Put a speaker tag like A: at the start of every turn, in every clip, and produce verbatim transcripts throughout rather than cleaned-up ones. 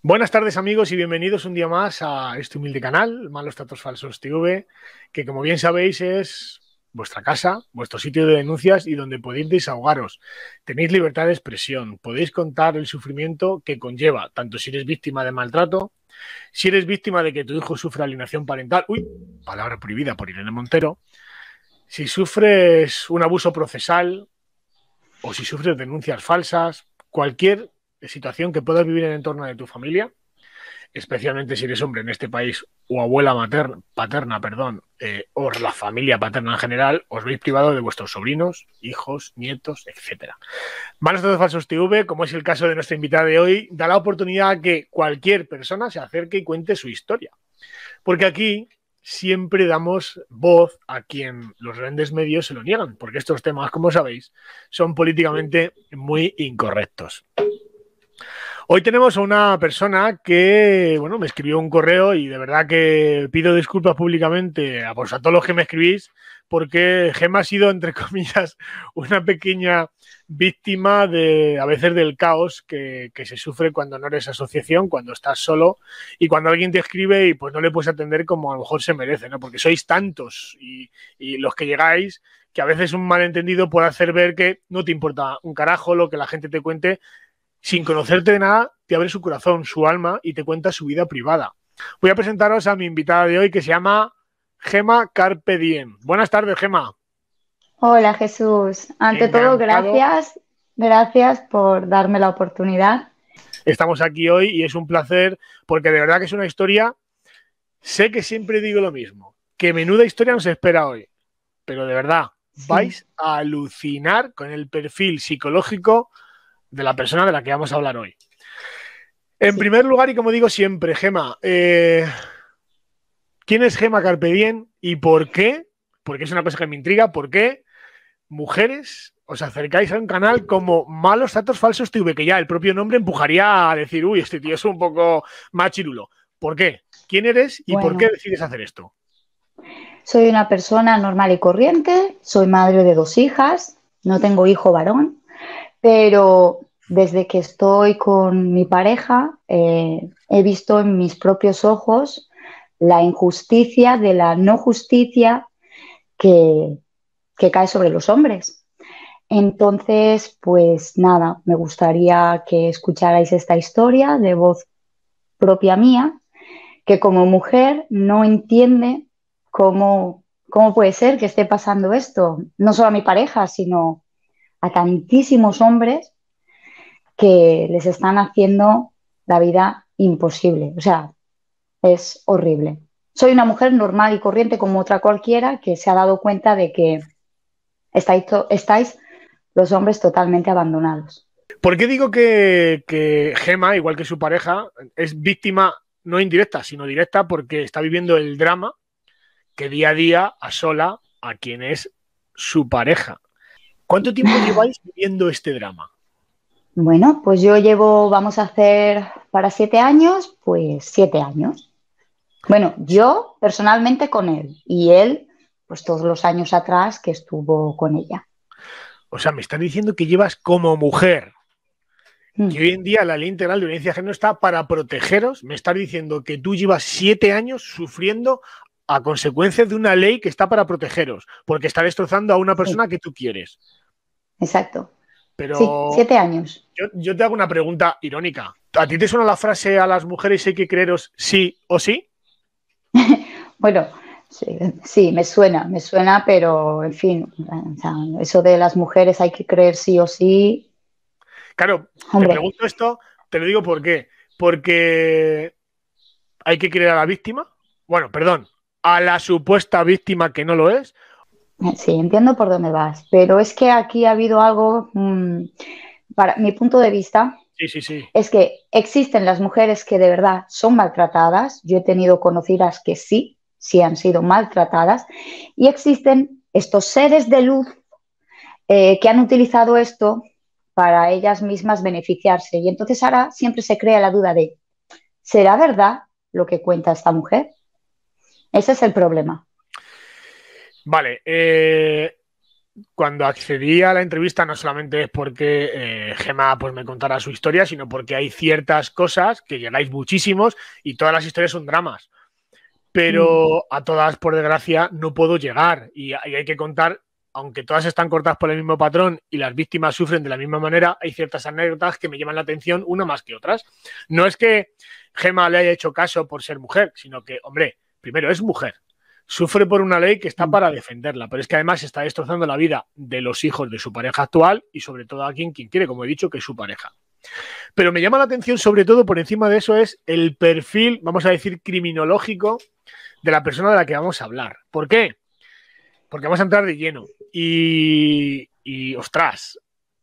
A: Buenas tardes amigos y bienvenidos un día más a este humilde canal, Malos Tratos Falsos T V, que como bien sabéis es vuestra casa, vuestro sitio de denuncias y donde podéis desahogaros. Tenéis libertad de expresión, podéis contar el sufrimiento que conlleva, tanto si eres víctima de maltrato, si eres víctima de que tu hijo sufre alienación parental, uy, palabra prohibida por Irene Montero, si sufres un abuso procesal o si sufres denuncias falsas, cualquier situación que puedas vivir en el entorno de tu familia, especialmente si eres hombre en este país o abuela materna, paterna, perdón, eh, o la familia paterna en general, os veis privado de vuestros sobrinos, hijos, nietos, etcétera. Malos Datos Falsos T V, como es el caso de nuestra invitada de hoy, da la oportunidad a que cualquier persona se acerque y cuente su historia. Porque aquí siempre damos voz a quien los grandes medios se lo niegan, porque estos temas, como sabéis, son políticamente muy incorrectos. Hoy tenemos a una persona que, bueno, me escribió un correo y de verdad que pido disculpas públicamente a, pues, a todos los que me escribís, porque Gemma ha sido, entre comillas, una pequeña víctima de, a veces, del caos que, que se sufre cuando no eres asociación, cuando estás solo y cuando alguien te escribe y pues no le puedes atender como a lo mejor se merece, ¿no? Porque sois tantos y, y los que llegáis que a veces un malentendido puede hacer ver que no te importa un carajo lo que la gente te cuente. Sin conocerte de nada, te abre su corazón, su alma y te cuenta su vida privada. Voy a presentaros a mi invitada de hoy que se llama Gemma Carpe Diem. Buenas tardes, Gemma.
B: Hola, Jesús. Ante todo,
A: Encantado.
B: gracias, gracias por darme la oportunidad.
A: Estamos aquí hoy y es un placer porque de verdad que es una historia, sé que siempre digo lo mismo, que menuda historia nos espera hoy, pero de verdad
B: Sí.
A: vais a alucinar con el perfil psicológico de la persona de la que vamos a hablar hoy. En
B: Sí.
A: primer lugar, y como digo siempre, Gemma, eh, ¿quién es Gemma Carpe Diem y por qué? Porque es una cosa que me intriga, ¿por qué mujeres os acercáis a un canal como Malos Datos Falsos T V, que ya el propio nombre empujaría a decir, uy, este tío es un poco machirulo? ¿Por qué? ¿Quién eres y por qué
B: Bueno,
A: decides hacer esto?
B: soy una persona normal y corriente, soy madre de dos hijas, no tengo hijo varón, pero desde que estoy con mi pareja eh, he visto en mis propios ojos la injusticia de la no justicia que, que cae sobre los hombres. Entonces, pues nada, me gustaría que escucharais esta historia de voz propia mía, que como mujer no entiende cómo, cómo puede ser que esté pasando esto, no solo a mi pareja, sino a tantísimos hombres que les están haciendo la vida imposible. O sea, es horrible. Soy una mujer normal y corriente como otra cualquiera que se ha dado cuenta de que estáis, estáis los hombres totalmente abandonados.
A: ¿Por qué digo que, que Gemma, igual que su pareja, es víctima no indirecta, sino directa porque está viviendo el drama que día a día asola a quien es su pareja? ¿Cuánto tiempo lleváis viviendo este drama?
B: Bueno, pues yo llevo, vamos a hacer para siete años, pues siete años. Bueno, yo personalmente con él y él, pues todos los años atrás que estuvo con ella.
A: O sea, me estás diciendo que llevas como mujer, que
B: Mm,
A: hoy en día la ley integral de violencia de género está para protegeros. Me estás diciendo que tú llevas siete años sufriendo a consecuencia de una ley que está para protegeros, porque está destrozando a una
B: sí,
A: persona que tú quieres.
B: exacto. Sí,
A: Pero
B: siete años.
A: yo, yo te hago una pregunta irónica. ¿A ti te suena la frase a las mujeres hay que creeros sí o sí?
B: Bueno, sí, sí, me suena, me suena, pero en fin, o sea, eso de las mujeres hay que creer sí o sí,
A: Claro, te
B: hombre,
A: pregunto esto, te lo digo por qué. Porque hay que creer a la víctima. Bueno, perdón, a la supuesta víctima que no lo es.
B: eh, sí, entiendo por dónde vas, pero es que aquí ha habido algo, mmm, para mi punto de vista,
A: Sí, sí, sí.
B: es que existen las mujeres que de verdad son maltratadas, yo he tenido conocidas que sí, sí han sido maltratadas, y existen estos seres de luz eh, que han utilizado esto para ellas mismas beneficiarse. Y entonces ahora siempre se crea la duda de, ¿será verdad lo que cuenta esta mujer? Ese es el problema.
A: Vale. Eh, cuando accedí a la entrevista no solamente es porque eh, Gemma pues, me contara su historia, sino porque hay ciertas cosas que llegáis muchísimos y todas las historias son dramas. Pero mm. a todas, por desgracia, no puedo llegar y, y hay que contar, aunque todas están cortadas por el mismo patrón y las víctimas sufren de la misma manera, hay ciertas anécdotas que me llaman la atención, una más que otras. No es que Gemma le haya hecho caso por ser mujer, sino que, hombre, primero es mujer. Sufre por una ley que está para defenderla, pero es que además está destrozando la vida de los hijos de su pareja actual y sobre todo a quien, quien quiere, como he dicho, que es su pareja. Pero me llama la atención, sobre todo por encima de eso, es el perfil, vamos a decir, criminológico de la persona de la que vamos a hablar. ¿Por qué? Porque vamos a entrar de lleno. Y, y ostras,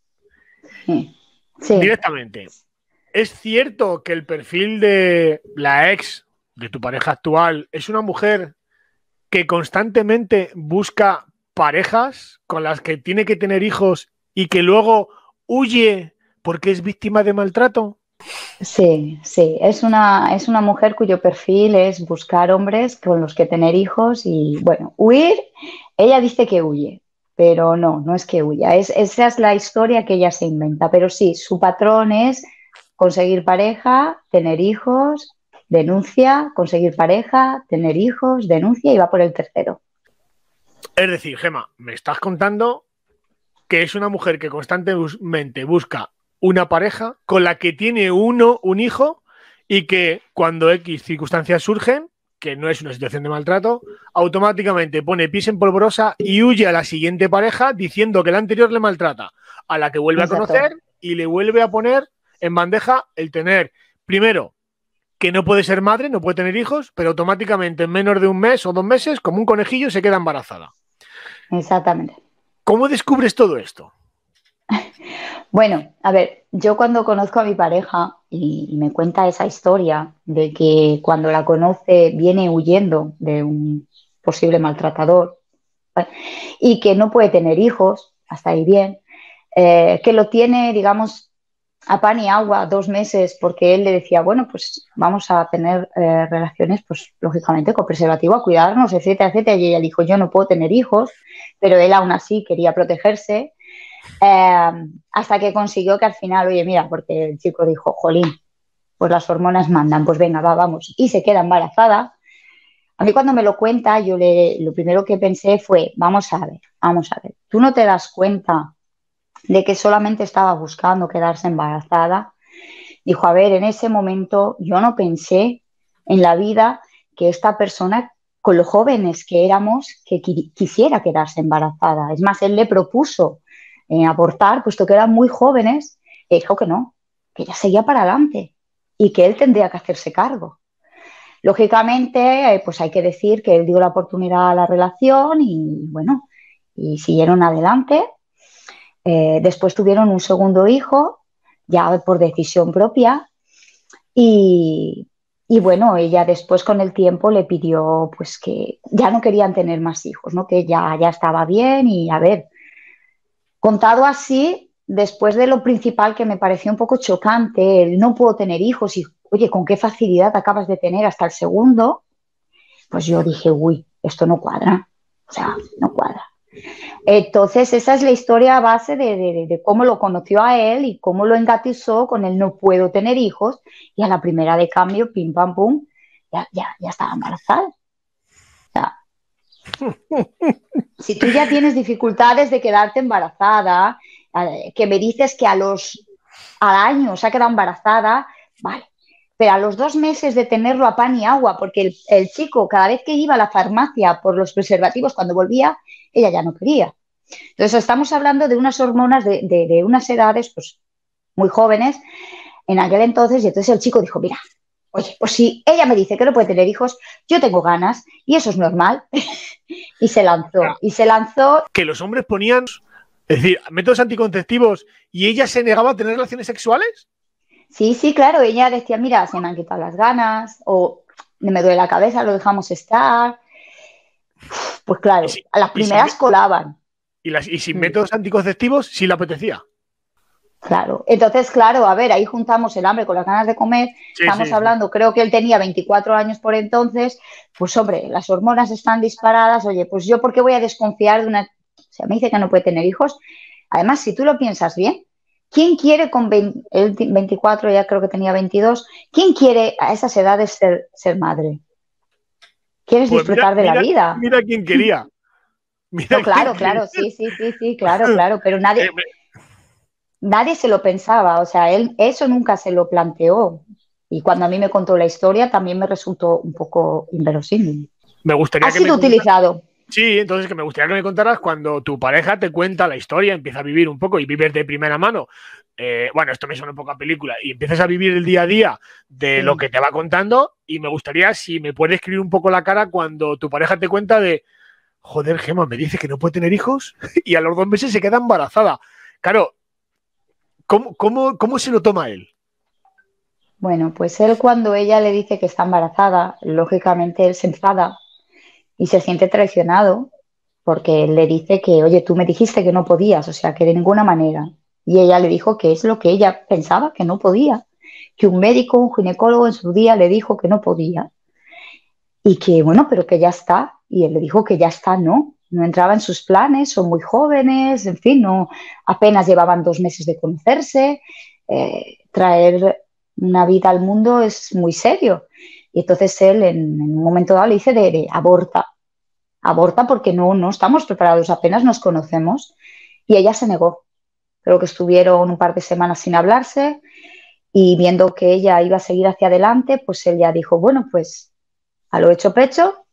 B: sí. Sí.
A: Directamente, ¿es cierto que el perfil de la ex de tu pareja actual es una mujer que constantemente busca parejas con las que tiene que tener hijos y que luego huye porque es víctima de maltrato?
B: Sí, sí, es una, es una mujer cuyo perfil es buscar hombres con los que tener hijos y, bueno, huir, ella dice que huye, pero no, no es que huya, es, esa es la historia que ella se inventa, pero sí, su patrón es conseguir pareja, tener hijos, denuncia, conseguir pareja, tener hijos, denuncia y va por el tercero.
A: Es decir, Gemma, me estás contando que es una mujer que constantemente busca una pareja con la que tiene uno, un hijo, y que cuando X circunstancias surgen, que no es una situación de maltrato, automáticamente pone pies en polvorosa y huye a la siguiente pareja diciendo que la anterior le maltrata, a la que vuelve Exacto. a conocer y le vuelve a poner en bandeja el tener, primero, que no puede ser madre, no puede tener hijos, pero automáticamente en menos de un mes o dos meses, como un conejillo, se queda embarazada.
B: Exactamente.
A: ¿Cómo descubres todo esto?
B: Bueno, a ver, yo cuando conozco a mi pareja y, y me cuenta esa historia de que cuando la conoce viene huyendo de un posible maltratador, ¿vale? Y que no puede tener hijos, hasta ahí bien, eh, que lo tiene, digamos, a pan y agua dos meses porque él le decía, bueno, pues vamos a tener eh, relaciones, pues lógicamente con preservativo, a cuidarnos, etcétera, etcétera. Y ella dijo, yo no puedo tener hijos, pero él aún así quería protegerse. Eh, hasta que consiguió que al final, oye, mira, porque el chico dijo, jolín, pues las hormonas mandan, pues venga, va, vamos, y se queda embarazada. A mí cuando me lo cuenta, yo le, lo primero que pensé fue, vamos a ver, vamos a ver, tú no te das cuenta de que solamente estaba buscando quedarse embarazada. Dijo, a ver, en ese momento yo no pensé en la vida que esta persona, con lo jóvenes que éramos, que qu- quisiera quedarse embarazada. Es más, él le propuso eh, abortar, puesto que eran muy jóvenes, y dijo que no, que ella seguía para adelante y que él tendría que hacerse cargo. Lógicamente, eh, pues hay que decir que él dio la oportunidad a la relación y, bueno, y siguieron adelante. Eh, después tuvieron un segundo hijo, ya por decisión propia, y, y bueno, ella después con el tiempo le pidió pues que ya no querían tener más hijos, ¿no? Que ya, ya estaba bien y a ver, contado así, después de lo principal que me pareció un poco chocante, el no puedo tener hijos y oye, con qué facilidad acabas de tener hasta el segundo, pues yo dije, uy, esto no cuadra, o sea, no cuadra. Entonces, esa es la historia a base de, de, de cómo lo conoció a él y cómo lo engatizó con el no puedo tener hijos y a la primera de cambio, pim, pam, pum, ya, ya, ya estaba embarazada. O sea, si tú ya tienes dificultades de quedarte embarazada, eh, que me dices que a los, al año se ha quedado embarazada, vale. Pero a los dos meses de tenerlo a pan y agua, porque el, el chico cada vez que iba a la farmacia por los preservativos, cuando volvía, ella ya no quería. Entonces estamos hablando de unas hormonas de, de, de unas edades pues, muy jóvenes en aquel entonces y entonces el chico dijo, mira, oye, pues si ella me dice que no puede tener hijos, yo tengo ganas y eso es normal. Y se lanzó, y se lanzó.
A: Que los hombres ponían, es decir, métodos anticonceptivos y ella se negaba a tener relaciones sexuales.
B: Sí, sí, claro, ella decía, mira, se me han quitado las ganas o me duele la cabeza, lo dejamos estar. Pues claro,
A: si,
B: a las primeras
A: si,
B: colaban.
A: Y, las, y sin métodos anticonceptivos, sí le apetecía.
B: Claro, entonces, claro, a ver, ahí juntamos el hambre con las ganas de comer, sí, estamos sí, hablando, sí. Creo que él tenía veinticuatro años por entonces, pues hombre, las hormonas están disparadas, oye, pues yo por qué voy a desconfiar de una O sea, me dice que no puede tener hijos. Además, si tú lo piensas bien, ¿quién quiere con veinte, él veinticuatro, ya creo que tenía veintidós, quién quiere a esas edades ser, ser madre? ¿Quieres
A: Pues mira,
B: disfrutar de la
A: mira,
B: vida?
A: mira quién quería. Mira
B: No,
A: quién
B: claro,
A: quería.
B: claro, sí, sí, sí, sí, claro, claro, pero nadie,
A: Eh, me-
B: nadie se lo pensaba, o sea, él eso nunca se lo planteó. Y cuando a mí me contó la historia también me resultó un poco inverosímil.
A: Me
B: Ha
A: gustaría que me
B: sido
A: contaras.
B: utilizado.
A: Sí, entonces que me gustaría que me contaras cuando tu pareja te cuenta la historia, empieza a vivir un poco y vives de primera mano. Eh, bueno, esto me suena un poco a película, y empiezas a vivir el día a día de lo
B: Sí.
A: que te va contando, y me gustaría si me puedes escribir un poco la cara cuando tu pareja te cuenta de, joder, Gemma, me dice que no puede tener hijos y a los dos meses se queda embarazada. Claro, ¿cómo, cómo, cómo se lo toma él?
B: Bueno, pues él cuando ella le dice que está embarazada, lógicamente él se enfada y se siente traicionado porque él le dice que, oye, tú me dijiste que no podías, o sea, que de ninguna manera. Y ella le dijo que es lo que ella pensaba, que no podía, que un médico, un ginecólogo en su día le dijo que no podía y que, bueno, pero que ya está. Y él le dijo que ya está, no, no entraba en sus planes, son muy jóvenes, en fin, no, apenas llevaban dos meses de conocerse, eh, traer una vida al mundo es muy serio. Y entonces él en, en un momento dado le dice de, de aborta, aborta porque no, no estamos preparados, apenas nos conocemos. Y ella se negó. Creo que estuvieron un par de semanas sin hablarse y viendo que ella iba a seguir hacia adelante, pues él ya dijo, bueno, pues a lo hecho pecho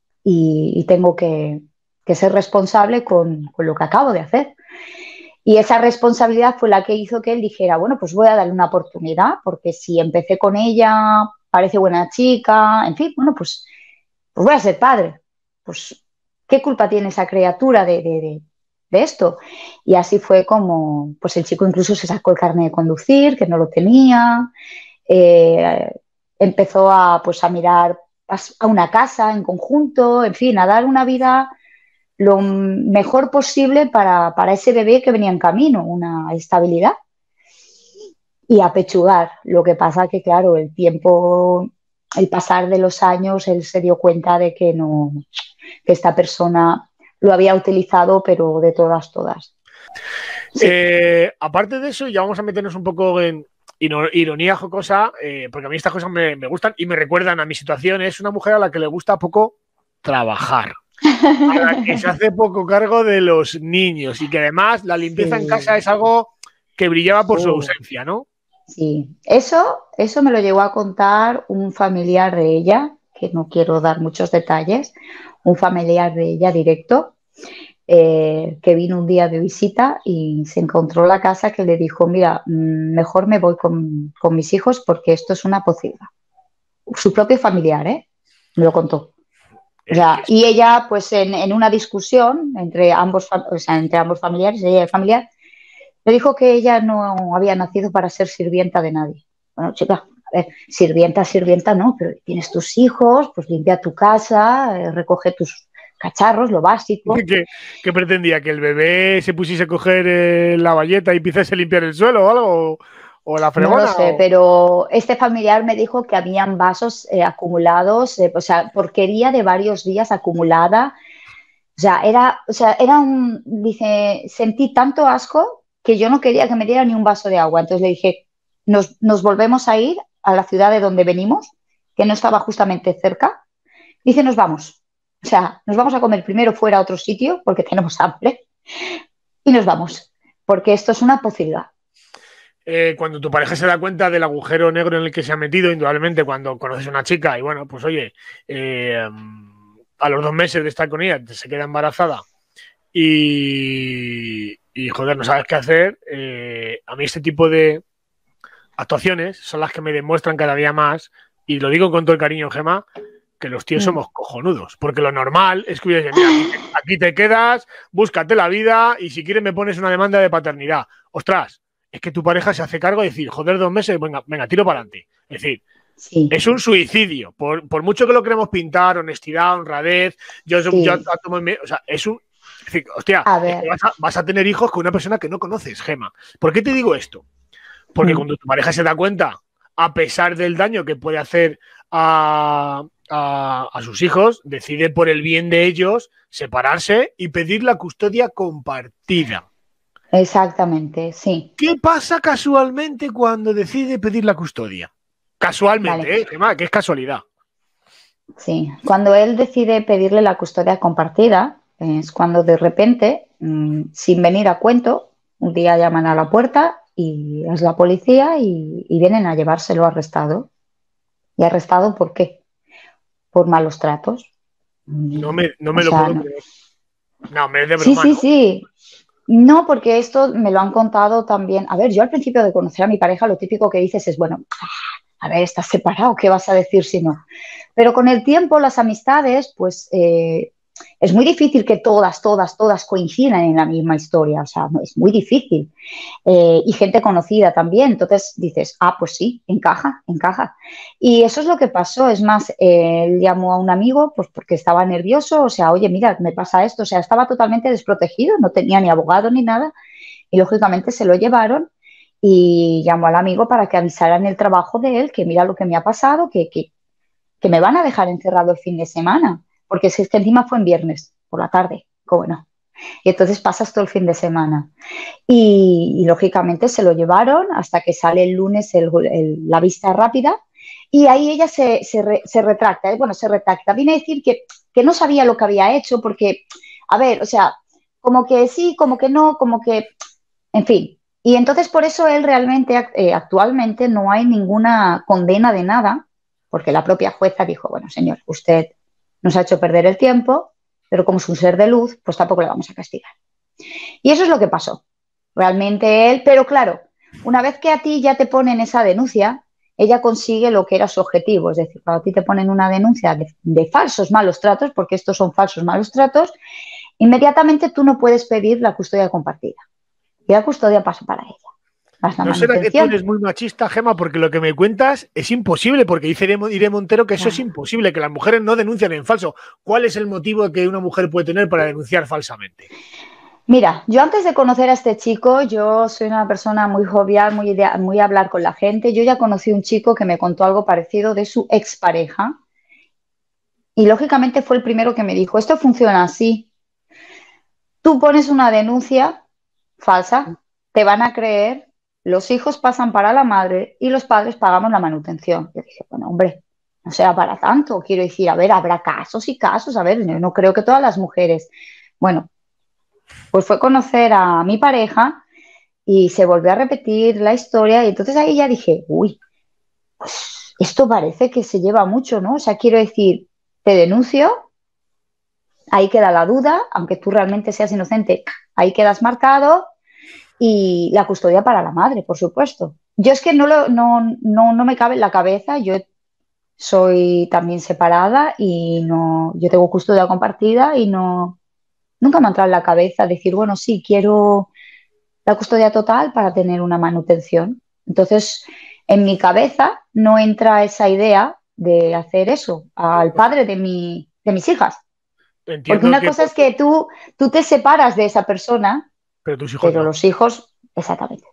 B: y, y tengo que, que, ser responsable con, con lo que acabo de hacer. Y esa responsabilidad fue la que hizo que él dijera, bueno, pues voy a darle una oportunidad, porque si empecé con ella, parece buena chica, en fin, bueno, pues, pues voy a ser padre. Pues, ¿qué culpa tiene esa criatura de, de, de, de esto? Y así fue como, pues el chico incluso se sacó el carnet de conducir, que no lo tenía, eh, empezó a, pues, a mirar a una casa en conjunto, en fin, a dar una vida lo mejor posible para, para ese bebé que venía en camino, una estabilidad y apechugar. Lo que pasa que, claro, el tiempo, el pasar de los años, él se dio cuenta de que no, que esta persona lo había utilizado, pero de todas, todas. Sí.
A: Eh, aparte de eso, ya vamos a meternos un poco en ironía jocosa, eh, porque a mí estas cosas me, me gustan y me recuerdan a mi situación. Es una mujer a la que le gusta poco trabajar, a la que se hace poco cargo de los niños y que además la limpieza
B: Sí.
A: en casa es algo que brillaba por
B: Oh.
A: su ausencia, ¿no?
B: Sí, eso, eso me lo llegó a contar un familiar de ella, que no quiero dar muchos detalles, un familiar de ella directo, eh, que vino un día de visita y se encontró la casa que le dijo, mira, mejor me voy con, con mis hijos porque esto es una pocilga. Su propio familiar, ¿eh? Me lo contó. O sea, y ella, pues en, en una discusión entre ambos, o sea, entre ambos familiares, ella y el familiar, le dijo que ella no había nacido para ser sirvienta de nadie. Bueno, chica, a ver, sirvienta, sirvienta no, pero tienes tus hijos, pues limpia tu casa, eh, recoge tus cacharros, lo básico.
A: ¿Qué, qué pretendía? ¿Que el bebé se pusiese a coger eh, la bayeta y empiezase a limpiar el suelo o algo? ¿O la fregona?
B: No lo sé,
A: o...
B: pero este familiar me dijo que habían vasos eh, acumulados, eh, o sea, porquería de varios días acumulada. O sea, era, o sea, era un, dice, sentí tanto asco que yo no quería que me diera ni un vaso de agua. Entonces le dije, nos, nos volvemos a ir a la ciudad de donde venimos, que no estaba justamente cerca. Dice, nos vamos. O sea, nos vamos a comer primero fuera a otro sitio porque tenemos hambre y nos vamos, porque esto es una posibilidad.
A: Eh, cuando tu pareja se da cuenta del agujero negro en el que se ha metido, indudablemente cuando conoces a una chica y bueno, pues oye, eh, a los dos meses de estar con ella se queda embarazada y, y joder, no sabes qué hacer, eh, a mí este tipo de actuaciones son las que me demuestran cada día más, y lo digo con todo el cariño, Gemma, que los tíos mm. somos cojonudos, porque lo normal es que hubiese, mira, aquí te, aquí te quedas, búscate la vida y si quieres me pones una demanda de paternidad. Ostras, es que tu pareja se hace cargo de decir, joder, dos meses, venga, venga, tiro para adelante. Es decir, sí. Es un suicidio. Por, por mucho que lo queremos pintar, honestidad, honradez, yo, sí. yo, yo o sea, es un... Es decir, hostia, es que vas, a, vas a tener hijos con una persona que no conoces, Gemma. ¿Por qué te digo esto? Porque mm. cuando tu pareja se da cuenta, a pesar del daño que puede hacer a, a, a sus hijos, decide por el bien de ellos separarse y pedir la custodia compartida.
B: Exactamente, sí.
A: ¿Qué pasa casualmente cuando decide pedir la custodia? Casualmente,
B: Vale.
A: ¿eh, Gemma? Que es casualidad.
B: Sí, cuando él decide pedirle la custodia compartida, es cuando de repente, mmm, sin venir a cuento, un día llaman a la puerta y es la policía y, y vienen a llevárselo arrestado. ¿Y arrestado por qué? Por malos tratos.
A: No me, no
B: O
A: me lo
B: sea,
A: puedo
B: no.
A: creer. No, me es de
B: Sí,
A: broma,
B: sí,
A: ¿no?
B: sí. No, porque esto me lo han contado también. A ver, yo al principio de conocer a mi pareja, lo típico que dices es, bueno, a ver, estás separado, ¿qué vas a decir si no? Pero con el tiempo, las amistades, pues eh, es muy difícil que todas, todas, todas coincidan en la misma historia. O sea, no, es muy difícil. Eh, y gente conocida también. Entonces dices, ah, pues sí, encaja, encaja. Y eso es lo que pasó. Es más, eh, él llamó a un amigo pues porque estaba nervioso. O sea, oye, mira, me pasa esto. O sea, estaba totalmente desprotegido, no tenía ni abogado ni nada. Y lógicamente se lo llevaron y llamó al amigo para que avisaran el trabajo de él, que mira lo que me ha pasado, que, que, que me van a dejar encerrado el fin de semana, porque si es que encima fue en viernes por la tarde, ¿cómo no? Y entonces pasas todo el fin de semana. Y, y lógicamente se lo llevaron hasta que sale el lunes el, el, la vista rápida y ahí ella se, se, re, se retracta, ¿eh? Bueno, se retracta. Viene a decir que, que no sabía lo que había hecho porque, a ver, o sea, como que sí, como que no, como que, en fin. Y entonces por eso él realmente, eh, actualmente no hay ninguna condena de nada, porque la propia jueza dijo, bueno, señor, usted nos ha hecho perder el tiempo, pero como es un ser de luz, pues tampoco le vamos a castigar. Y eso es lo que pasó. Realmente él, pero claro, una vez que a ti ya te ponen esa denuncia, ella consigue lo que era su objetivo. Es decir, cuando a ti te ponen una denuncia de, de falsos malos tratos, porque estos son falsos malos tratos, inmediatamente tú no puedes pedir la custodia compartida. Y la custodia pasa para ella. Más la
A: ¿No será que tú
B: manutención.
A: eres muy machista, Gema? Porque lo que me cuentas es imposible, porque dice Irene Montero que eso es
B: Claro.
A: imposible, que las mujeres no denuncian en falso. ¿Cuál es el motivo que una mujer puede tener para denunciar falsamente?
B: Mira, yo antes de conocer a este chico, yo soy una persona muy jovial, muy, idea, muy a hablar con la gente. Yo ya conocí un chico que me contó algo parecido de su expareja y lógicamente fue el primero que me dijo, esto funciona así. Tú pones una denuncia falsa, te van a creer, los hijos pasan para la madre y los padres pagamos la manutención. Yo dije, bueno, hombre, no será para tanto. Quiero decir, a ver, habrá casos y casos. A ver, yo no creo que todas las mujeres. Bueno, pues fue conocer a mi pareja y se volvió a repetir la historia y entonces ahí ya dije, uy, pues esto parece que se lleva mucho, ¿no? O sea, quiero decir, te denuncio, ahí queda la duda, aunque tú realmente seas inocente, ahí quedas marcado y la custodia para la madre, por supuesto. Yo es que no, lo, no, no, no me cabe en la cabeza, yo soy también separada y no, yo tengo custodia compartida y no, nunca me ha entrado en la cabeza decir, bueno, sí, quiero la custodia total para tener una manutención. Entonces, en mi cabeza no entra esa idea de hacer eso al padre de, mi, de mis hijas. Porque
A: Entiendo
B: una
A: que
B: cosa es que tú, tú te separas de esa persona,
A: pero tus hijos
B: pero
A: no.
B: los hijos, exactamente.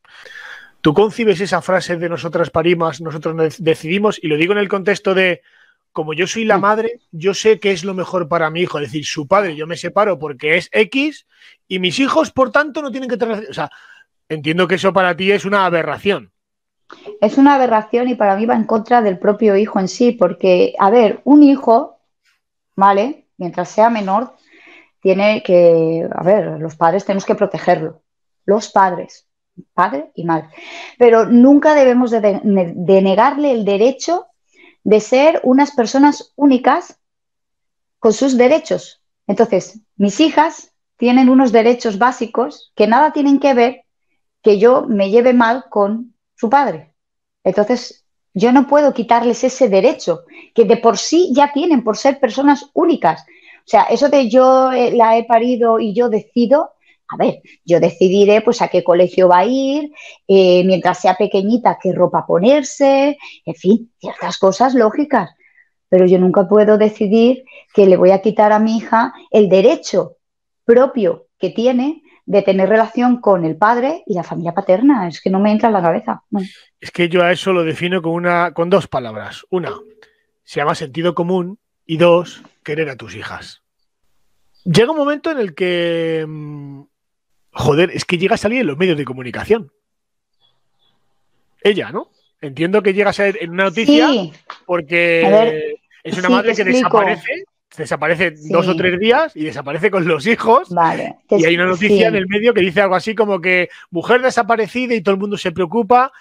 A: ¿Tú concibes esa frase de nosotras parimos, nosotros decidimos? Y lo digo en el contexto de, como yo soy la madre, yo sé qué es lo mejor para mi hijo. Es decir, su padre, yo me separo porque es X y mis hijos, por tanto, no tienen que tener... O sea, entiendo que eso para ti es una aberración.
B: Es una aberración y para mí va en contra del propio hijo en sí, porque, a ver, un hijo, ¿vale? Mientras sea menor, tiene que, a ver, los padres tenemos que protegerlo. Los padres, padre y madre. Pero nunca debemos de, de, de negarle el derecho de ser unas personas únicas con sus derechos. Entonces, mis hijas tienen unos derechos básicos que nada tienen que ver que yo me lleve mal con su padre. Entonces, yo no puedo quitarles ese derecho que de por sí ya tienen por ser personas únicas. O sea, eso de yo eh, la he parido y yo decido, a ver, yo decidiré pues a qué colegio va a ir, eh, mientras sea pequeñita, qué ropa ponerse, en fin, ciertas cosas lógicas. Pero yo nunca puedo decidir que le voy a quitar a mi hija el derecho propio que tiene de tener relación con el padre y la familia paterna. Es que no me entra en la cabeza. No.
A: Es que yo a eso lo defino con, una, con dos palabras. Una, se llama sentido común y dos, querer a tus hijas. Llega un momento en el que, joder, es que llega a salir en los medios de comunicación. Ella, ¿no? Entiendo que llega a ser en una noticia
B: sí.
A: porque
B: ver,
A: es una
B: sí,
A: madre que
B: explico.
A: desaparece, desaparece
B: sí.
A: dos o tres días y desaparece con los hijos.
B: Vale.
A: Y hay una noticia
B: sí.
A: en el medio que dice algo así como que mujer desaparecida y todo el mundo se preocupa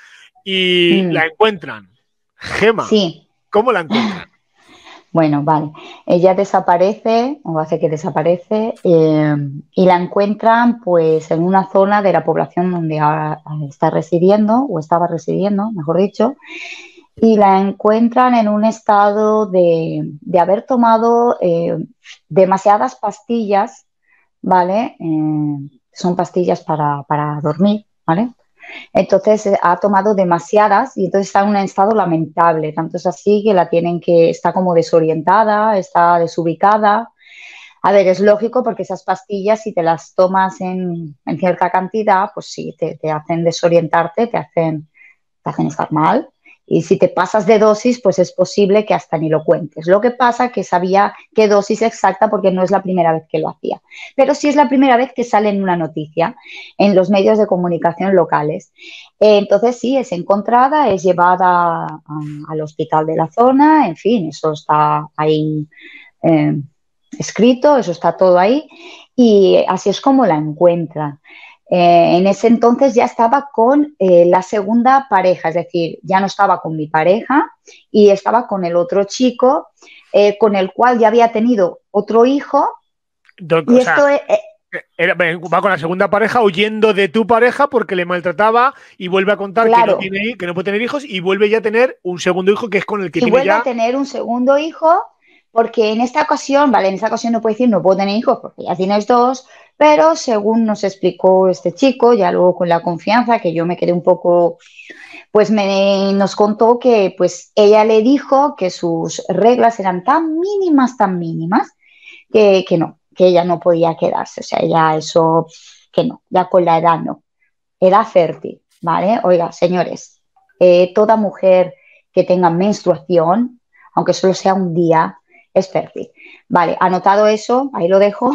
A: y mm. la encuentran. Gema,
B: sí.
A: ¿cómo la encuentran?
B: Bueno, vale. Ella desaparece, o hace que desaparece, eh, y la encuentran pues en una zona de la población donde ahora está residiendo, o estaba residiendo, mejor dicho, y la encuentran en un estado de, de haber tomado eh, demasiadas pastillas, ¿vale? Eh, son pastillas para, para dormir, ¿vale? Entonces ha tomado demasiadas y entonces está en un estado lamentable. Tanto es así que la tienen que, está como desorientada, está desubicada. A ver, es lógico porque esas pastillas, si te las tomas en, en cierta cantidad, pues sí, te, te hacen desorientarte, te hacen, te hacen estar mal. Y si te pasas de dosis, pues es posible que hasta ni lo cuentes. Lo que pasa es que sabía qué dosis exacta porque no es la primera vez que lo hacía. Pero sí es la primera vez que sale en una noticia en los medios de comunicación locales. Eh, entonces sí, es encontrada, es llevada a, al hospital de la zona, en fin, eso está ahí eh, escrito, eso está todo ahí. Y así es como la encuentran. Eh, en ese entonces ya estaba con eh, la segunda pareja, es decir, ya no estaba con mi pareja y estaba con el otro chico eh, con el cual ya había tenido otro hijo.
A: Don,
B: y
A: o
B: esto
A: sea,
B: es, eh,
A: era, va con la segunda pareja huyendo de tu pareja porque le maltrataba y vuelve a contar claro. que, no tiene, que no puede tener hijos y vuelve ya a tener un segundo hijo que es con el que
B: y
A: tiene
B: vuelve
A: ya...
B: a tener un segundo hijo porque en esta ocasión, vale, en esta ocasión no puede decir no puedo tener hijos porque ya tienes dos. Pero según nos explicó este chico, ya luego con la confianza, que yo me quedé un poco, pues me, nos contó que pues ella le dijo que sus reglas eran tan mínimas, tan mínimas, que, que no, que ella no podía quedarse. O sea, ya eso, que no, ya con la edad no. Edad fértil, ¿vale? Oiga, señores, eh, toda mujer que tenga menstruación, aunque solo sea un día, es fértil. Vale, anotado eso, ahí lo dejo.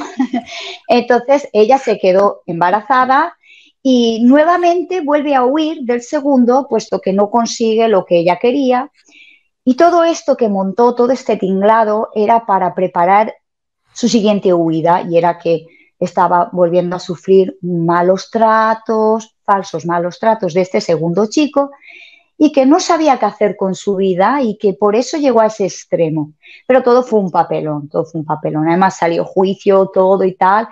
B: Entonces ella se quedó embarazada y nuevamente vuelve a huir del segundo, puesto que no consigue lo que ella quería. Y todo esto que montó, todo este tinglado, era para preparar su siguiente huida, y era que estaba volviendo a sufrir malos tratos, falsos malos tratos de este segundo chico, y que no sabía qué hacer con su vida y que por eso llegó a ese extremo. Pero todo fue un papelón, todo fue un papelón. Además salió juicio, todo y tal,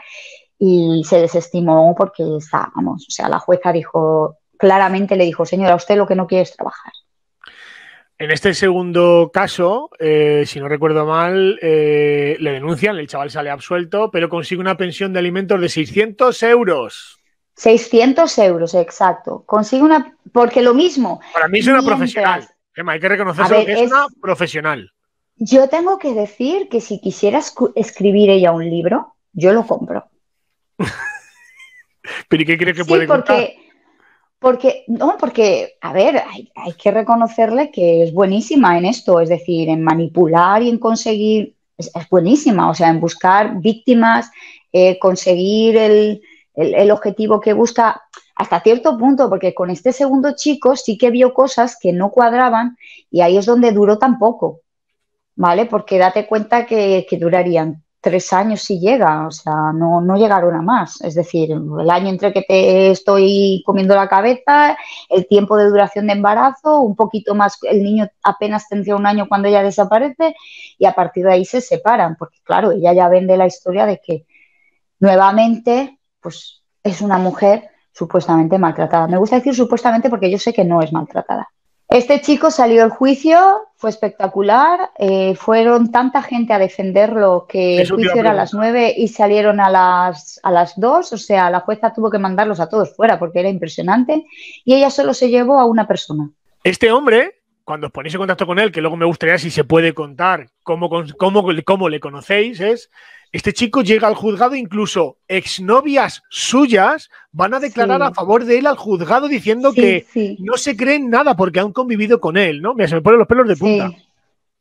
B: y se desestimó porque estábamos, o sea, la jueza dijo, claramente le dijo, señora, usted lo que no quiere es trabajar.
A: En este segundo caso, eh, si no recuerdo mal, eh, le denuncian, el chaval sale absuelto, pero consigue una pensión de alimentos de seiscientos euros.
B: seiscientos euros, exacto. Consigue una... Porque lo mismo...
A: Para mí es una mientras... profesional. Emma, hay que reconocerse que es, es una profesional.
B: Yo tengo que decir que si quisiera escribir ella un libro, yo lo compro.
A: ¿Pero y qué cree que
B: sí,
A: puede
B: porque,
A: contar?
B: Porque, no, porque, a ver, hay, hay que reconocerle que es buenísima en esto, es decir, en manipular y en conseguir, es, es buenísima, o sea, en buscar víctimas, eh, conseguir el, el, el objetivo que busca hasta cierto punto, porque con este segundo chico sí que vio cosas que no cuadraban y ahí es donde duró tan poco, ¿vale? Porque date cuenta que, que durarían tres años si llega, o sea, no, no llegaron a más. Es decir, el año entre que te estoy comiendo la cabeza, el tiempo de duración de embarazo, un poquito más, el niño apenas tendría un año cuando ella desaparece y a partir de ahí se separan, porque claro, ella ya vende la historia de que nuevamente, pues es una mujer supuestamente maltratada. Me gusta decir supuestamente porque yo sé que no es maltratada. Este chico salió del juicio, fue espectacular, eh, fueron tanta gente a defenderlo que Eso el juicio era a las nueve y salieron a las, a las dos, o sea, la jueza tuvo que mandarlos a todos fuera porque era impresionante y ella solo se llevó a una persona.
A: Este hombre, cuando os ponéis en contacto con él, que luego me gustaría si se puede contar cómo, cómo, cómo le conocéis, es... Este chico llega al juzgado, incluso exnovias suyas van a declarar sí. a favor de él al juzgado diciendo sí, que sí. no se creen nada porque han convivido con él, ¿no? Mira, se me ponen los pelos de punta.
B: Sí,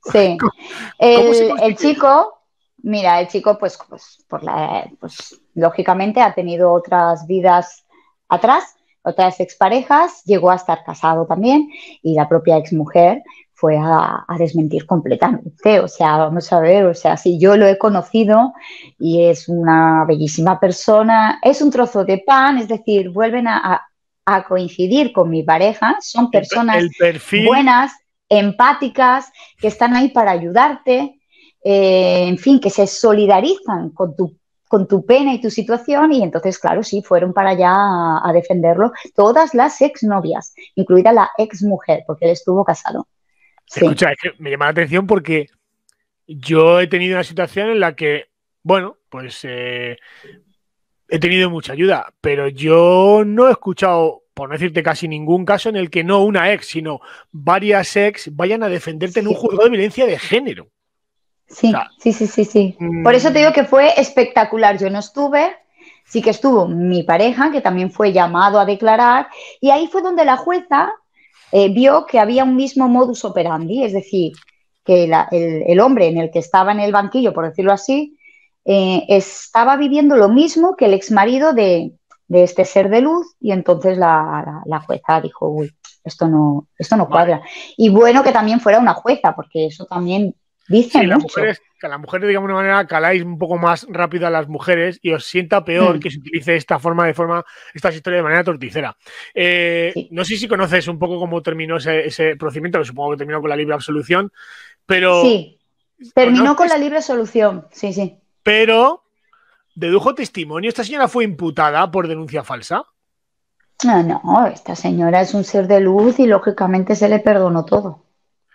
B: Sí. El, el chico, mira, el chico, pues, pues, por la, pues, lógicamente ha tenido otras vidas atrás, otras exparejas, llegó a estar casado también y la propia exmujer fue a, a desmentir completamente. O sea, vamos a ver, o sea, si yo lo he conocido y es una bellísima persona, es un trozo de pan, es decir, vuelven a, a, a coincidir con mi pareja, son personas
A: El, el perfil...
B: buenas, empáticas, que están ahí para ayudarte, eh, en fin, que se solidarizan con tu, con tu pena y tu situación, y entonces, claro, sí, fueron para allá a, a defenderlo todas las exnovias, incluida la exmujer, porque él estuvo casado. Sí.
A: Escucha, es que me llama la atención porque yo he tenido una situación en la que, bueno, pues eh, he tenido mucha ayuda, pero yo no he escuchado, por no decirte casi ningún caso en el que no una ex, sino varias ex vayan a defenderte sí. en un juzgado de violencia de género.
B: Sí, o sea, sí, sí, sí, sí. Mmm... Por eso te digo que fue espectacular. Yo no estuve, sí que estuvo mi pareja, que también fue llamado a declarar, y ahí fue donde la jueza eh, vio que había un mismo modus operandi, es decir, que la, el, el hombre en el que estaba en el banquillo, por decirlo así, eh, estaba viviendo lo mismo que el exmarido de, de este ser de luz, y entonces la, la, la jueza dijo, uy, esto no, esto no cuadra. Vale. Y bueno que también fuera una jueza, porque eso también dice
A: sí,
B: mucho.
A: Las mujeres, que a las mujeres, digamos de una manera, caláis un poco más rápido a las mujeres y os sienta peor mm. que se utilice esta forma de forma, estas historias de manera torticera. Eh, sí. No sé si conoces un poco cómo terminó ese, ese procedimiento, que supongo que terminó con la libre absolución, pero...
B: Sí, terminó con la libre absolución, sí, sí.
A: Pero, dedujo testimonio, ¿esta señora fue imputada por denuncia falsa?
B: No, no, esta señora es un ser de luz y lógicamente se le perdonó todo.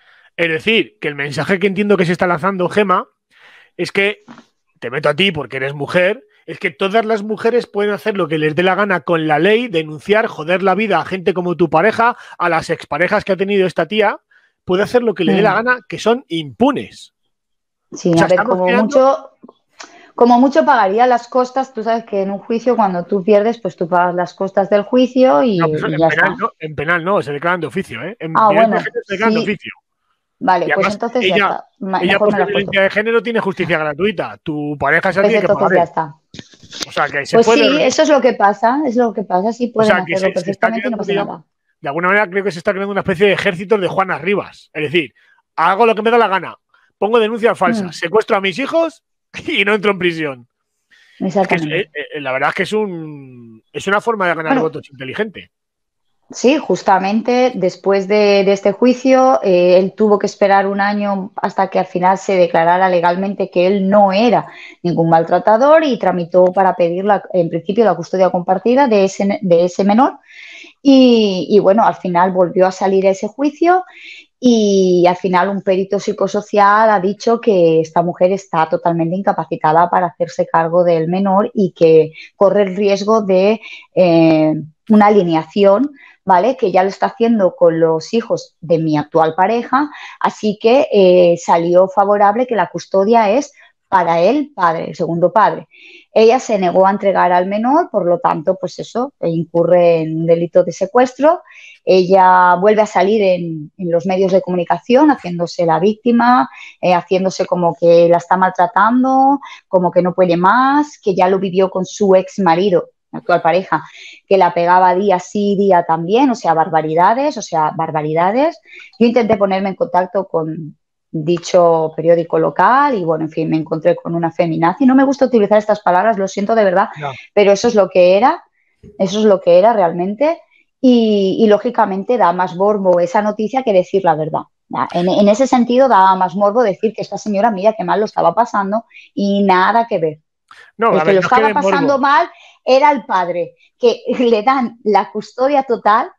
A: Es decir, que el mensaje que entiendo que se está lanzando, Gema, es que, te meto a ti porque eres mujer, es que todas las mujeres pueden hacer lo que les dé la gana con la ley, denunciar, joder la vida a gente como tu pareja, a las exparejas que ha tenido esta tía, puede hacer lo que le dé la gana, que son impunes.
B: Sí, o sea, a ver, como creando... mucho... Como mucho pagaría las costas, tú sabes que en un juicio cuando tú pierdes, pues tú pagas las costas del juicio y,
A: no, pues
B: y
A: en,
B: ya
A: penal,
B: está.
A: No, en penal no, se declaran de oficio, ¿eh? En
B: ah, bueno,
A: se declaran
B: sí.
A: de oficio.
B: Vale,
A: y
B: pues
A: además,
B: entonces
A: ella,
B: ya está. Mejor
A: ella por
B: me la
A: violencia de género tiene justicia gratuita. Tu pareja esa
B: pues
A: tiene que pagar.
B: Entonces ya está.
A: O sea, que se
B: pues
A: puede...
B: sí, eso es lo que pasa, es lo que pasa, sí pueden
A: o sea, que
B: hacerlo
A: se,
B: perfectamente
A: se
B: y no pasa
A: digamos,
B: nada.
A: De alguna manera creo que se está creando una especie de ejército de Juanas Rivas. Es decir, hago lo que me da la gana, pongo denuncias falsas, mm. secuestro a mis hijos y no entro en prisión.
B: Exactamente.
A: Es que es, la verdad es que es, un, es una forma de ganar bueno, votos inteligente.
B: Sí, justamente después de, de este juicio, eh, él tuvo que esperar un año hasta que al final se declarara legalmente que él no era ningún maltratador y tramitó para pedir, la, en principio, la custodia compartida de ese, de ese menor. Y, y bueno, al final volvió a salir ese juicio y al final un perito psicosocial ha dicho que esta mujer está totalmente incapacitada para hacerse cargo del menor y que corre el riesgo de eh, una alineación, ¿vale? Que ya lo está haciendo con los hijos de mi actual pareja, así que eh, salió favorable que la custodia es para el padre, el segundo padre. Ella se negó a entregar al menor, por lo tanto, pues eso, incurre en un delito de secuestro. Ella vuelve a salir en, en los medios de comunicación haciéndose la víctima, eh, haciéndose como que la está maltratando, como que no puede más, que ya lo vivió con su ex marido, la actual pareja, que la pegaba día sí, día también, o sea, barbaridades, o sea, barbaridades. Yo intenté ponerme en contacto con dicho periódico local y bueno, en fin, me encontré con una feminazi. No me gusta utilizar estas palabras, lo siento de verdad, no. pero eso es lo que era, eso es lo que era realmente y, y lógicamente da más morbo esa noticia que decir la verdad. En, en ese sentido da más morbo decir que esta señora, mira qué mal lo estaba pasando y nada que ver. No, el que ver, lo no estaba pasando morbo. mal era el padre, que le dan la custodia total,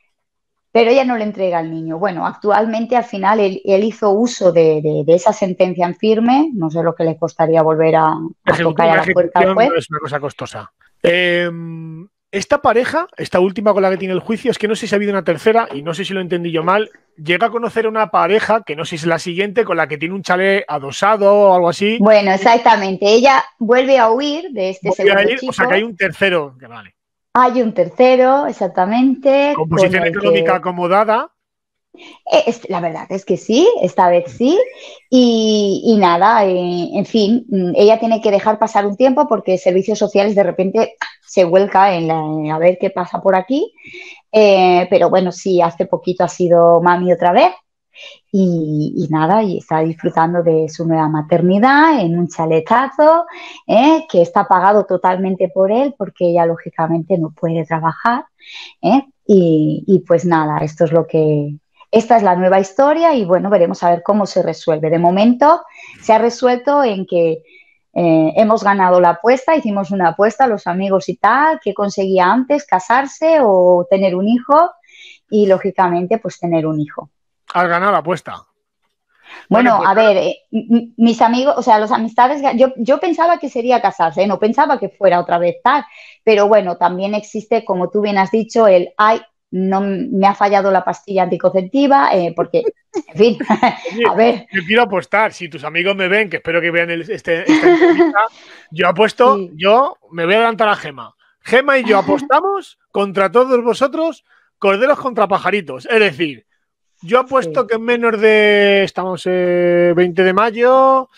B: pero ella no le entrega al niño. Bueno, actualmente al final él, él hizo uso de, de, de esa sentencia en firme, no sé lo que le costaría volver a, a tocar a la puerta al juez.
A: No es una cosa costosa. Eh, esta pareja, esta última con la que tiene el juicio, es que no sé si ha habido una tercera y no sé si lo entendí yo mal, llega a conocer a una pareja, que no sé si es la siguiente, con la que tiene un chalet adosado o algo así.
B: Bueno, exactamente. Ella vuelve a huir de este
A: Vuelve
B: segundo
A: a ir,
B: chico.
A: O sea que hay un tercero, que vale.
B: Hay un tercero, exactamente.
A: Con posición
B: con el
A: económica
B: que...
A: acomodada.
B: Eh, es- la verdad es que sí, esta vez sí. Y, y nada, eh, en fin, mm, ella tiene que dejar pasar un tiempo porque Servicios Sociales de repente se vuelca en, la- en a ver qué pasa por aquí. Eh, pero bueno, sí, hace poquito ha sido mami otra vez. Y, y nada, y está disfrutando de su nueva maternidad en un chaletazo, ¿eh? Que está pagado totalmente por él porque ella lógicamente no puede trabajar, ¿eh? Y, y pues nada, esto es lo que, esta es la nueva historia y bueno, veremos a ver cómo se resuelve. De momento se ha resuelto en que eh, hemos ganado la apuesta, hicimos una apuesta, los amigos y tal, que conseguía antes casarse o tener un hijo y lógicamente pues tener un hijo.
A: Has ganado la apuesta. Bueno,
B: Bueno,
A: pues
B: a ver, eh, m- mis amigos, o sea, los amistades, yo, yo pensaba que sería casarse, ¿eh? No pensaba que fuera otra vez tal, pero bueno, también existe, como tú bien has dicho, el, ay, no m- me ha fallado la pastilla anticonceptiva, eh, porque, en fin,
A: oye,
B: a ver,
A: yo quiero apostar. Si tus amigos me ven, que espero que vean el- este- esta entrevista, yo apuesto,
B: sí,
A: yo me voy a adelantar a Gema. Gema y yo apostamos contra todos vosotros, corderos contra pajaritos. Es decir, yo apuesto
B: sí.
A: que en menos de. Estamos eh, veinte de mayo.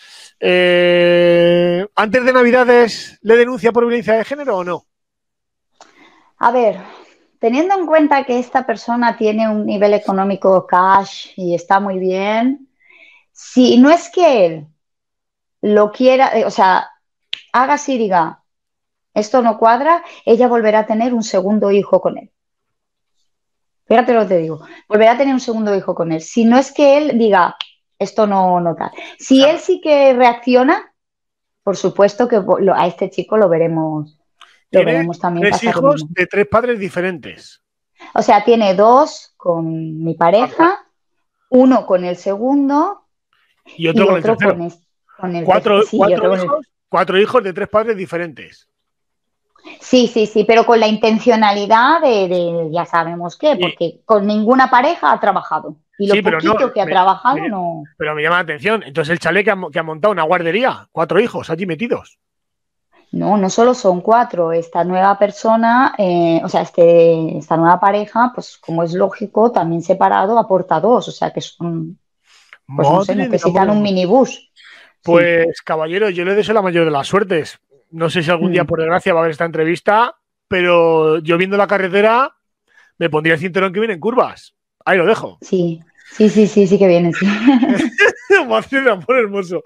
A: eh, antes de Navidades, ¿le denuncia por violencia de género o no?
B: A ver, teniendo en cuenta que esta persona tiene un nivel económico cash y está muy bien, si no es que él lo quiera, eh, o sea, haga así, diga, esto no cuadra, ella volverá a tener un segundo hijo con él. Fíjate lo que te digo, volverá a tener un segundo hijo con él. Si no es que él diga, esto no, no tal.
A: O
B: Si
A: sea,
B: él sí que reacciona, por supuesto que lo- a este chico lo veremos, lo
A: tiene
B: veremos también
A: tres
B: pasar lo
A: hijos
B: mismo.
A: de tres padres diferentes.
B: O sea, tiene dos con mi pareja, uno con el segundo
A: Y otro
B: y
A: con el
B: otro
A: tercero.
B: con, es- con el tercero.
A: Cuatro,
B: Sí, y
A: cuatro
B: otro con el.
A: hijos, cuatro hijos de tres padres diferentes.
B: Sí, sí, sí, pero con la intencionalidad de, de ya sabemos qué,
A: Y,
B: porque con ninguna pareja ha trabajado. Y
A: sí,
B: lo
A: pero no.
B: poquito que ha
A: me-
B: trabajado,
A: me-
B: no.
A: pero me llama la atención. Entonces el chalet que ha, que ha montado una guardería, cuatro hijos allí metidos.
B: No, no solo son cuatro. Esta nueva persona, eh, o sea, este, esta nueva pareja, pues como es lógico, también separado, aporta dos. O sea, que son, pues no sé,
A: Madre del amor
B: necesitan un
A: hermoso.
B: minibús. Sí.
A: Pues, caballero, yo le deseo la mayor de las suertes. No sé si algún día,
B: Mm,
A: por desgracia, va a haber esta entrevista, pero yo viendo la carretera me pondría el cinturón que viene en curvas. Ahí lo dejo.
B: sí, sí, sí, sí, sí que vienen, sí.
A: Madre del amor hermoso.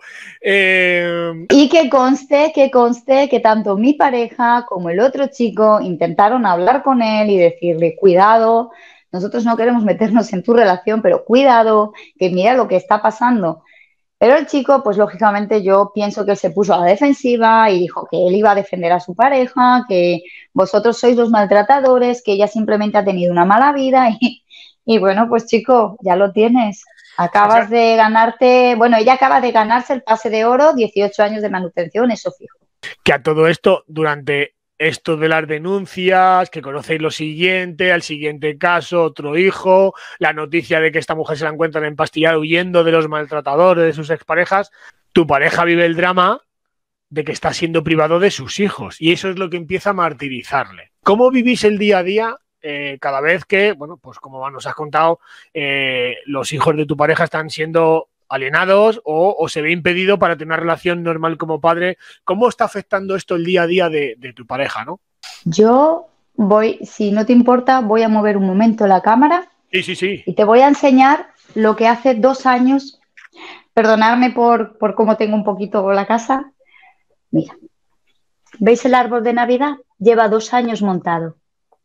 A: Eh,
B: Y que conste, que conste que tanto mi pareja como el otro chico intentaron hablar con él y decirle, cuidado, nosotros no queremos meternos en tu relación, pero cuidado, que mira lo que está pasando. Pero el chico, pues lógicamente yo pienso que él se puso a la defensiva y dijo que él iba a defender a su pareja, que vosotros sois los maltratadores, que ella simplemente ha tenido una mala vida y, y bueno, pues chico, ya lo tienes.
A: o sea,
B: Acabas de ganarte, bueno, ella acaba de ganarse el pase de oro, dieciocho años de manutención, eso fijo.
A: que a todo esto, durante esto de las denuncias, que conocéis lo siguiente, al siguiente caso, otro hijo, la noticia de que esta mujer se la encuentran empastillada huyendo de los maltratadores, de sus exparejas, tu pareja vive el drama de que está siendo privado de sus hijos y eso es lo que empieza a martirizarle. ¿Cómo vivís el día a día eh, cada vez que, bueno, pues como nos has contado, eh, los hijos de tu pareja están siendo alienados o, o se ve impedido para tener una relación normal como padre? ¿Cómo está afectando esto el día a día de, de tu pareja, no?
B: Yo voy, si no te importa, voy a mover un momento la cámara
A: Sí, sí, sí.
B: y te voy a enseñar lo que hace dos años, perdonadme por, por cómo tengo un poquito la casa. Mira, ¿veis el árbol de Navidad? Lleva dos años montado.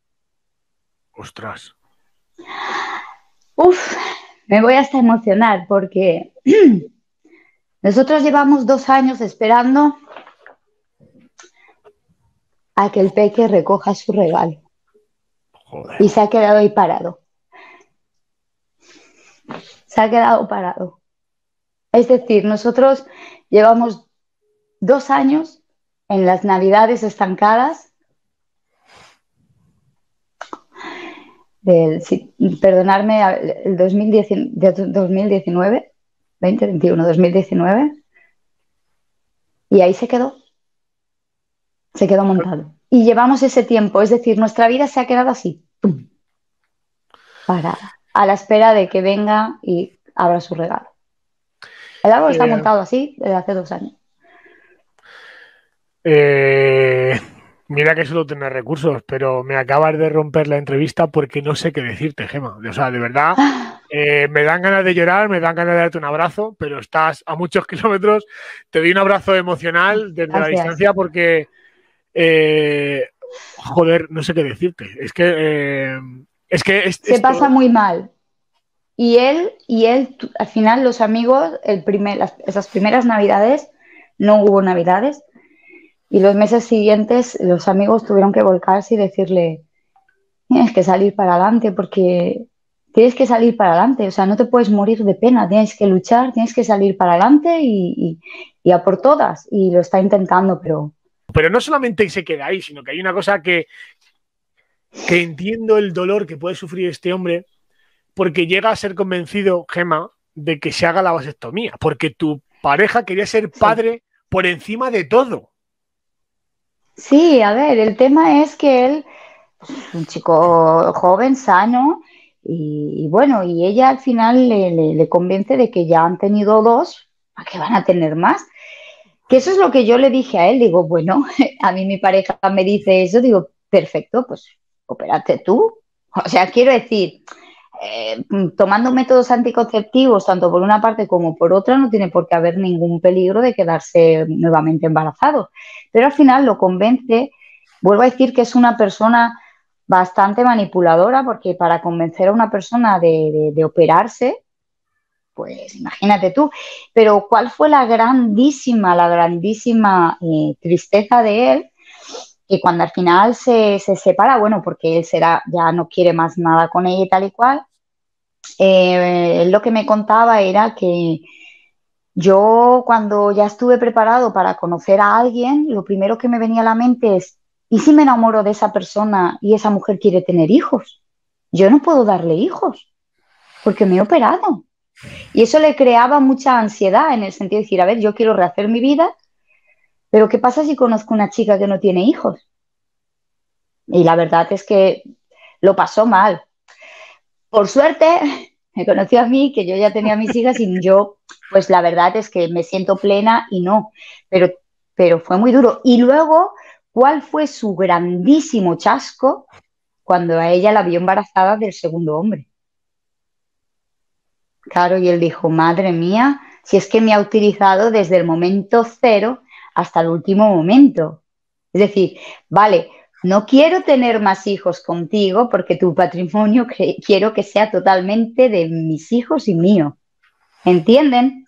A: Ostras.
B: Uf, me voy hasta emocionar porque nosotros llevamos dos años esperando a que el peque recoja su regalo
A: Joder.
B: y se ha quedado ahí parado. Se ha quedado parado. Es decir, nosotros llevamos dos años en las Navidades estancadas del, sí, perdonadme, el dos mil diez, dos mil diecinueve, veinte veintiuno, dos mil diecinueve, y ahí se quedó, se quedó montado. Y llevamos ese tiempo, es decir, nuestra vida se ha quedado así, ¡pum!, parada. a la espera de que venga y abra su regalo. El árbol está
A: Eh,
B: montado así desde hace dos años.
A: eh, Mira que solo tener recursos, pero me acabas de romper la entrevista porque no sé qué decirte, Gema. O sea, de verdad, eh, me dan ganas de llorar, me dan ganas de darte un abrazo, pero estás a muchos kilómetros. Te doy un abrazo emocional desde la
B: Gracias.
A: distancia porque, eh, joder, no sé qué decirte. Es que, eh, es que es-
B: Se
A: esto,
B: pasa muy mal. Y él, y él, tu- al final los amigos, el primer, las- esas primeras navidades, no hubo navidades, y los meses siguientes los amigos tuvieron que volcarse y decirle, tienes que salir para adelante porque tienes que salir para adelante, o sea, no te puedes morir de pena, tienes que luchar, tienes que salir para adelante y, y, y a por todas. Y lo está intentando, pero
A: pero no solamente se queda ahí, sino que hay una cosa que, que entiendo el dolor que puede sufrir este hombre porque llega a ser convencido, Gema, de que se haga la vasectomía, porque tu pareja quería ser
B: sí.
A: padre por encima de todo.
B: Sí, a ver, el tema es que él es un chico joven, sano, y, y bueno, y ella al final le, le- le convence de que ya han tenido dos, ¿para qué van a tener más? Que eso es lo que yo le dije a él, digo, bueno, a mí mi pareja me dice eso, digo, perfecto, pues opérate tú. O sea, quiero decir, eh, tomando métodos anticonceptivos, tanto por una parte como por otra, no tiene por qué haber ningún peligro de quedarse nuevamente embarazado. Pero al final lo convence, vuelvo a decir que es una persona bastante manipuladora, porque para convencer a una persona de, de, de operarse, pues imagínate tú. Pero ¿cuál fue la grandísima, la grandísima eh, tristeza de él? Que cuando al final se, se separa, bueno, porque él será, ya no quiere más nada con ella y tal y cual, eh, él lo que me contaba era que yo cuando ya estuve preparado para conocer a alguien, lo primero que me venía a la mente es, ¿y si me enamoro de esa persona y esa mujer quiere tener hijos? Yo no puedo darle hijos porque me he operado. Y eso le creaba mucha ansiedad en el sentido de decir, a ver, yo quiero rehacer mi vida, pero ¿qué pasa si conozco una chica que no tiene hijos? Y la verdad es que lo pasó mal. Por suerte, me conoció a mí, que yo ya tenía mis hijas y yo, pues la verdad es que me siento plena y no, pero, pero fue muy duro. Y luego, ¿cuál fue su grandísimo chasco cuando a ella la vio embarazada del segundo hombre? Claro, y él dijo, madre mía, si es que me ha utilizado desde el momento cero hasta el último momento. Es decir, vale, no quiero tener más hijos contigo porque tu patrimonio que- quiero que sea totalmente de mis hijos y mío. ¿Entienden?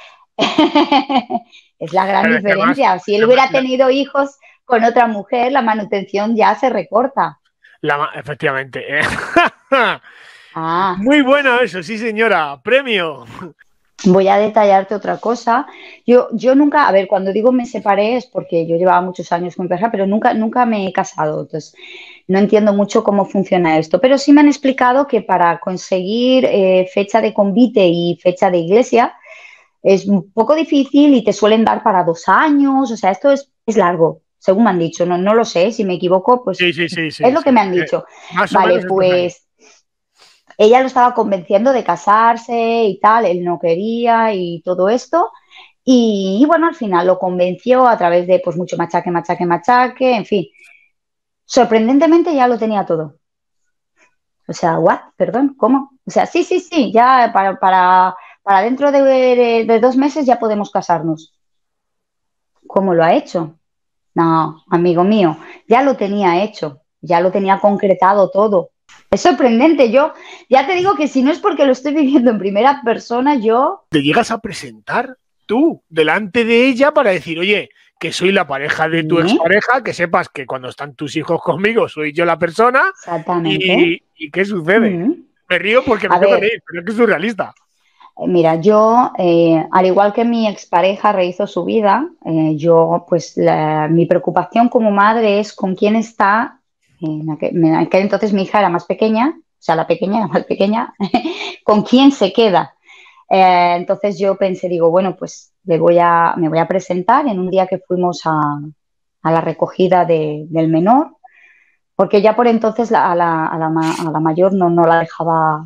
B: Es la gran
A: Pero es que además,
B: diferencia. Si él
A: la,
B: hubiera
A: la-
B: tenido hijos con otra mujer, la manutención ya se recorta.
A: la- efectivamente. eh.
B: Ah,
A: Muy bueno eso, sí señora. Premio.
B: voy a detallarte otra cosa. Yo, yo nunca, a ver, cuando digo me separé es porque yo llevaba muchos años con mi pareja, pero nunca, nunca me he casado. Entonces, no entiendo mucho cómo funciona esto. Pero sí me han explicado que para conseguir eh, fecha de convite y fecha de iglesia es un poco difícil y te suelen dar para dos años. O sea, esto es, es largo, según me han dicho. No, no lo sé, si me equivoco,
A: Sí,
B: pues
A: sí, sí,
B: es
A: sí,
B: lo
A: sí.
B: que me han
A: Eh,
B: dicho.
A: más o
B: Vale,
A: menos estos años.
B: pues ella lo estaba convenciendo de casarse y tal, él no quería y todo esto. Y, y, bueno, al final lo convenció a través de pues mucho machaque, machaque, machaque, en fin. Sorprendentemente ya lo tenía todo. O sea, ¿what? Perdón, ¿cómo? O sea, sí, sí, sí, ya para, para, para dentro de, de, de dos meses ya podemos casarnos. ¿Cómo lo ha hecho? No, amigo mío, ya lo tenía hecho, ya lo tenía concretado todo. Es sorprendente, yo ya te digo que si no es porque lo estoy viviendo en primera persona, yo
A: Te llegas a presentar tú delante de ella para decir, oye, que soy la pareja de tu
B: sí,
A: expareja, que sepas que cuando están tus hijos conmigo soy yo la persona.
B: exactamente.
A: ¿Y, y qué sucede?
B: Mm.
A: Me río porque me
B: A
A: tengo que
B: ver,
A: reír, pero es que es surrealista.
B: mira, yo, eh, al igual que mi expareja rehizo su vida, eh, yo, pues, la- mi preocupación como madre es con quién está. En aquel, en aquel entonces mi hija era más pequeña, o sea, la pequeña era más pequeña, con quién se queda. Eh, entonces yo pensé, digo, bueno, pues le voy a, me voy a presentar en un día que fuimos a, a la recogida de- del menor, porque ya por entonces la- a, la, a la ma- a la mayor no, no la dejaba,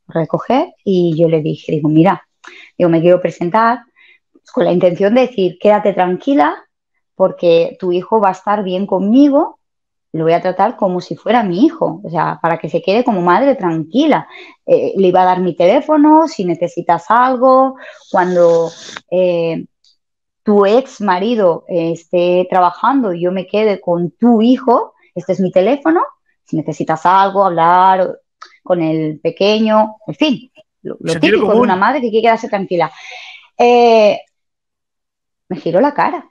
B: recoger y yo le dije, digo, mira, digo, me quiero presentar con la intención de decir, quédate tranquila porque tu hijo va a estar bien conmigo, lo voy a tratar como si fuera mi hijo, o sea, para que se quede como madre tranquila. Eh, le iba a dar mi teléfono si necesitas algo, cuando eh, tu ex marido eh, esté trabajando y yo me quede con tu hijo, este es mi teléfono, si necesitas algo, hablar con el pequeño, en fin, lo, lo
A: Sentido
B: típico de una
A: común.
B: madre que quiere quedarse tranquila. Eh, me giró la cara.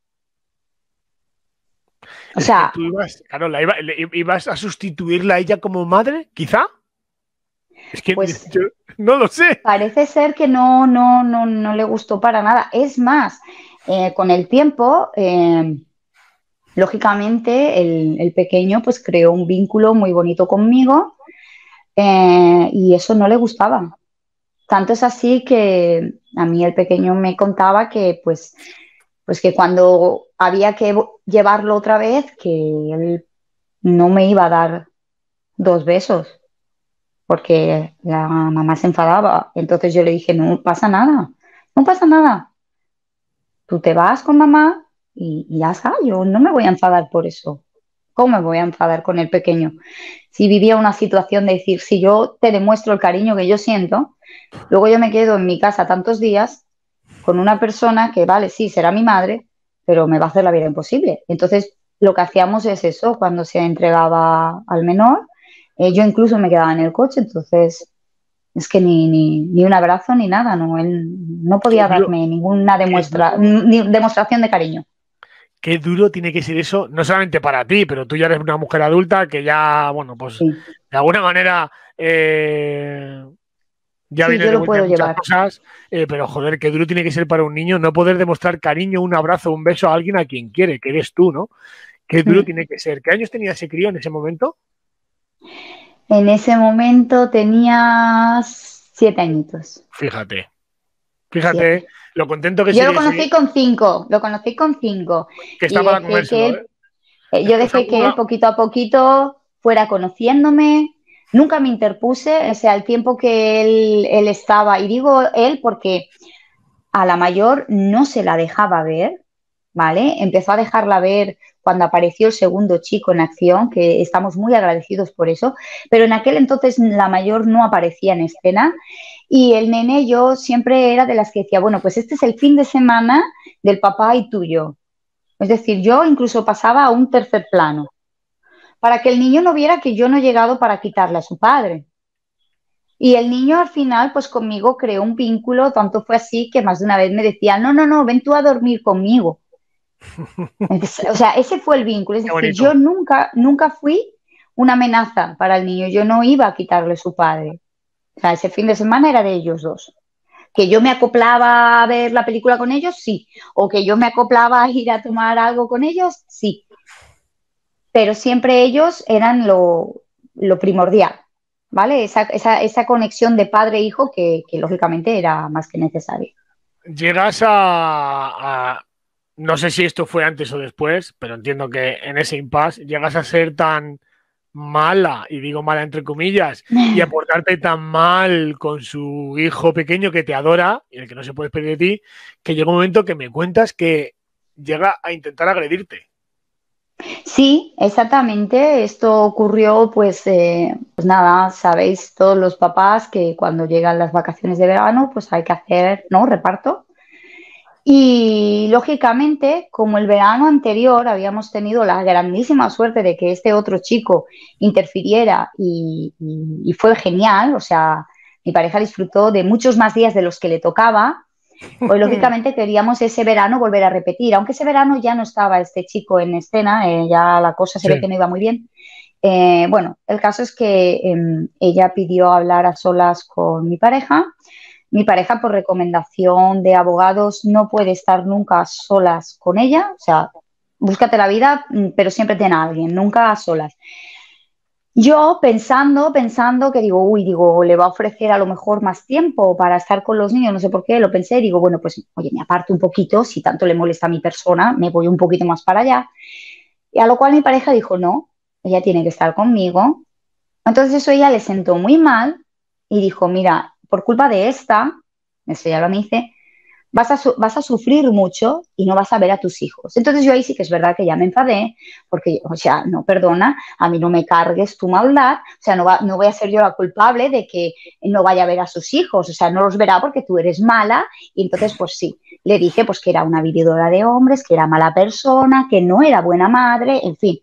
B: O
A: Es que
B: sea,
A: tú ibas, claro, la iba- le- ibas a sustituirla a ella como madre, quizá. Es que
B: pues
A: yo no lo sé.
B: parece ser que no, no, no, no le gustó para nada. Es más, eh, con el tiempo, eh, lógicamente, el, el, pequeño pues creó un vínculo muy bonito conmigo eh, y eso no le gustaba. Tanto es así que a mí el pequeño me contaba que pues, pues que cuando había que llevarlo otra vez, que él no me iba a dar dos besos porque la mamá se enfadaba. Entonces yo le dije, no pasa nada, no pasa nada. Tú te vas con mamá y, y ya está, yo no me voy a enfadar por eso. ¿Cómo me voy a enfadar con el pequeño? Si vivía una situación de decir, si yo te demuestro el cariño que yo siento, luego yo me quedo en mi casa tantos días con una persona que, vale, sí, será mi madre, pero me va a hacer la vida imposible. Entonces, lo que hacíamos es eso, cuando se entregaba al menor, eh, yo incluso me quedaba en el coche, entonces es que ni, ni, ni un abrazo ni nada, no, él no
A: Qué
B: podía
A: duro,
B: darme ninguna
A: qué
B: demuestra,
A: duro,
B: ni demostración de cariño.
A: qué duro tiene que ser eso, no solamente para ti, pero tú ya eres una mujer adulta que ya, bueno, pues
B: Sí,
A: de alguna manera eh, ya
B: sí,
A: vienes
B: yo
A: de
B: lo
A: vuelta de
B: puedo
A: muchas
B: llevar.
A: cosas, eh, pero joder, qué duro tiene que ser para un niño no poder demostrar cariño, un abrazo, un beso a alguien a quien quiere, que eres tú, ¿no? Qué duro
B: Mm.
A: tiene que ser. ¿Qué años tenía ese crío en ese momento?
B: En ese momento tenía siete añitos,
A: Fíjate, fíjate
B: siete.
A: lo contento que
B: Yo lo
A: sigue,
B: conocí
A: sigue-
B: con cinco, lo conocí con cinco
A: que está
B: y
A: para
B: dejé que
A: comérselo,
B: él,
A: ¿eh?
B: eh,
A: Es
B: yo
A: cosa
B: dejé que él
A: burda.
B: poquito a poquito fuera conociéndome. Nunca me interpuse, o sea, el tiempo que él, él estaba, y digo él porque a la mayor no se la dejaba ver, ¿vale? Empezó a dejarla ver cuando apareció el segundo chico en acción, que estamos muy agradecidos por eso, pero en aquel entonces la mayor no aparecía en escena y el nene yo siempre era de las que decía, bueno, pues este es el fin de semana del papá y tuyo. Es decir, yo incluso pasaba a un tercer plano, para que el niño no viera que yo no he llegado para quitarle a su padre. Y el niño al final, pues conmigo creó un vínculo, tanto fue así que más de una vez me decía, no, no, no, ven tú a dormir conmigo. Entonces, o sea, ese fue el vínculo. Es
A: Qué
B: decir, yo
A: bonito.
B: nunca, nunca fui una amenaza para el niño. Yo no iba a quitarle su padre. O sea, ese fin de semana era de ellos dos. Que yo me acoplaba a ver la película con ellos, sí. O que yo me acoplaba a ir a tomar algo con ellos, sí. Pero siempre ellos eran lo, lo primordial, ¿vale? Esa, esa, esa conexión de padre-hijo e que, que lógicamente era más que necesaria.
A: Llegas a, a- no sé si esto fue antes o después, pero entiendo que en ese impasse llegas a ser tan mala, y digo mala entre comillas, y a portarte tan mal con su hijo pequeño que te adora y el que no se puede despedir de ti, que llega un momento que me cuentas que llega a intentar agredirte.
B: Sí, exactamente. Esto ocurrió, pues, eh, pues nada, sabéis todos los papás que cuando llegan las vacaciones de verano, pues hay que hacer, ¿no? Reparto. Y lógicamente, como el verano anterior habíamos tenido la grandísima suerte de que este otro chico interfiriera y, y- y fue genial, o sea, mi pareja disfrutó de muchos más días de los que le tocaba, pues lógicamente queríamos ese verano volver a repetir, aunque ese verano ya no estaba este chico en escena, eh, ya la cosa se ve
A: Sí.
B: que no iba muy bien. Eh, bueno, el caso es que eh, ella pidió hablar a solas con mi pareja. Mi pareja, por recomendación de abogados, no puede estar nunca a solas con ella, o sea, búscate la vida, mm, pero siempre ten a alguien, nunca a solas. Yo pensando, pensando que digo, uy, digo, le va a ofrecer a lo mejor más tiempo para estar con los niños, no sé por qué, lo pensé, digo, bueno, pues, oye, me aparto un poquito, si tanto le molesta a mi persona, me voy un poquito más para allá. Y a lo cual mi pareja dijo, no, ella tiene que estar conmigo. Entonces eso a ella le sentó muy mal y dijo, mira, por culpa de esta, eso ya lo me dice, vas a, su- vas a sufrir mucho y no vas a ver a tus hijos. Entonces yo ahí sí que es verdad que ya me enfadé, porque, o sea, no, perdona, a mí no me cargues tu maldad, o sea, no, va, no voy a ser yo la culpable de que no vaya a ver a sus hijos, o sea, no los verá porque tú eres mala, y entonces pues sí, le dije pues que era una vividora de hombres, que era mala persona, que no era buena madre, en fin.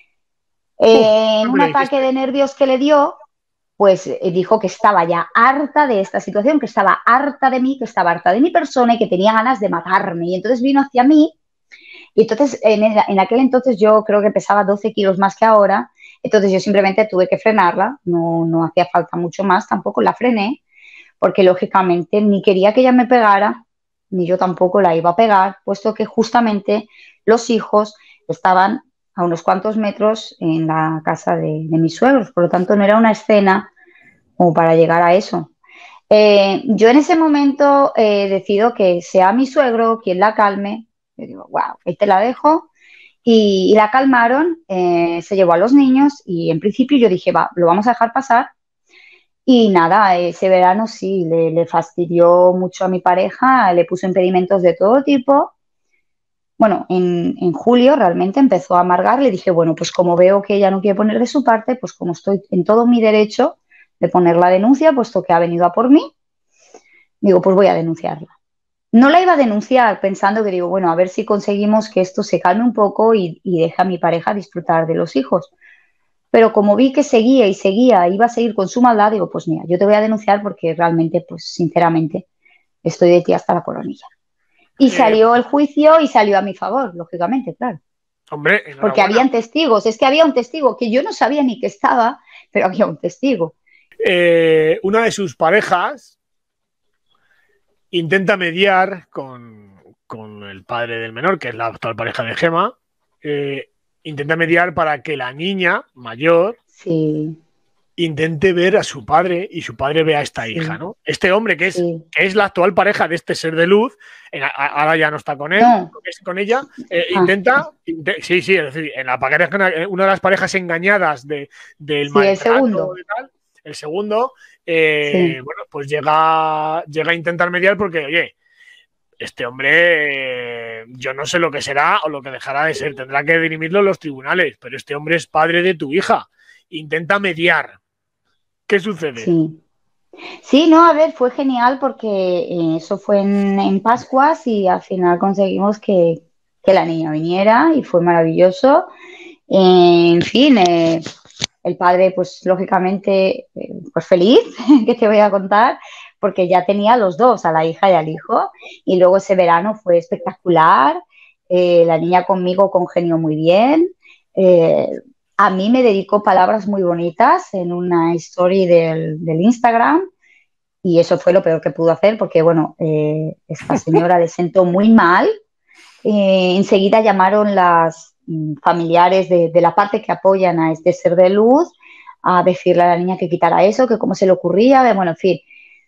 A: Uf,
B: Eh, en
A: ¿qué
B: un
A: le
B: ataque de
A: dijiste?
B: nervios que le dio, pues eh, dijo que estaba ya harta de esta situación, que estaba harta de mí, que estaba harta de mi persona y que tenía ganas de matarme. Y entonces vino hacia mí y entonces en, el- en aquel entonces yo creo que pesaba doce kilos más que ahora, entonces yo simplemente tuve que frenarla, no, no hacía falta mucho más, tampoco la frené, porque lógicamente ni quería que ella me pegara, ni yo tampoco la iba a pegar, puesto que justamente los hijos estaban a unos cuantos metros en la casa de, de mis suegros, por lo tanto no era una escena como para llegar a eso. Eh, yo en ese momento eh, decido que sea mi suegro quien la calme. Yo digo, wow, ahí te la dejo. Y, y la calmaron, eh, se llevó a los niños y en principio yo dije, va, lo vamos a dejar pasar. Y nada, ese verano sí, le, le fastidió mucho a mi pareja, le puso impedimentos de todo tipo. Bueno, en, en julio realmente empezó a amargar, le dije, bueno, pues como veo que ella no quiere poner de su parte, pues como estoy en todo mi derecho de poner la denuncia, puesto que ha venido a por mí, digo, pues voy a denunciarla. No la iba a denunciar pensando que digo, bueno, a ver si conseguimos que esto se calme un poco y, y deje a mi pareja disfrutar de los hijos. Pero como vi que seguía y seguía, iba a seguir con su maldad, digo, pues mira, yo te voy a denunciar porque realmente, pues sinceramente, estoy de ti hasta la coronilla. Y
A: Eh,
B: salió el juicio y salió a mi favor, lógicamente, claro.
A: Hombre,
B: Porque
A: enhorabuena.
B: habían testigos, es que había un testigo que yo no sabía ni que estaba, pero había un testigo.
A: Eh, una de sus parejas intenta mediar con, con el padre del menor, que es la actual pareja de Gema. eh, intenta mediar para que la niña mayor
B: Sí,
A: intente ver a su padre y su padre vea a esta hija,
B: sí,
A: ¿no? Este hombre que es,
B: sí.
A: que es la actual pareja de este ser de luz, en, a, ahora ya no está con él,
B: No,
A: con ella, eh,
B: ah,
A: intenta, inte, sí, sí, es decir, en la pareja, una de las parejas engañadas de, del
B: sí, el
A: maltrato
B: segundo,
A: y tal, el segundo, eh,
B: sí.
A: bueno, pues llega, llega a intentar mediar porque, oye, este hombre, eh, yo no sé lo que será o lo que dejará de ser, tendrá que dirimirlo en los tribunales, pero este hombre es padre de tu hija, intenta mediar. ¿Qué sucede?
B: Sí, sí, no, a ver, fue genial porque eh, eso fue en, en Pascuas y al final conseguimos que, que la niña viniera y fue maravilloso. Eh, en fin, eh, el padre, pues lógicamente, eh, pues feliz, que te voy a contar, porque ya tenía los dos, a la hija y al hijo, y luego ese verano fue espectacular. Eh, la niña conmigo congenió muy bien. Eh, a mí me dedicó palabras muy bonitas en una story del, del Instagram y eso fue lo peor que pudo hacer porque, bueno, eh, esta señora le sentó muy mal. Eh, enseguida llamaron las mm, familiares de, de la parte que apoyan a este ser de luz a decirle a la niña que quitara eso, que cómo se le ocurría, de, bueno, en fin.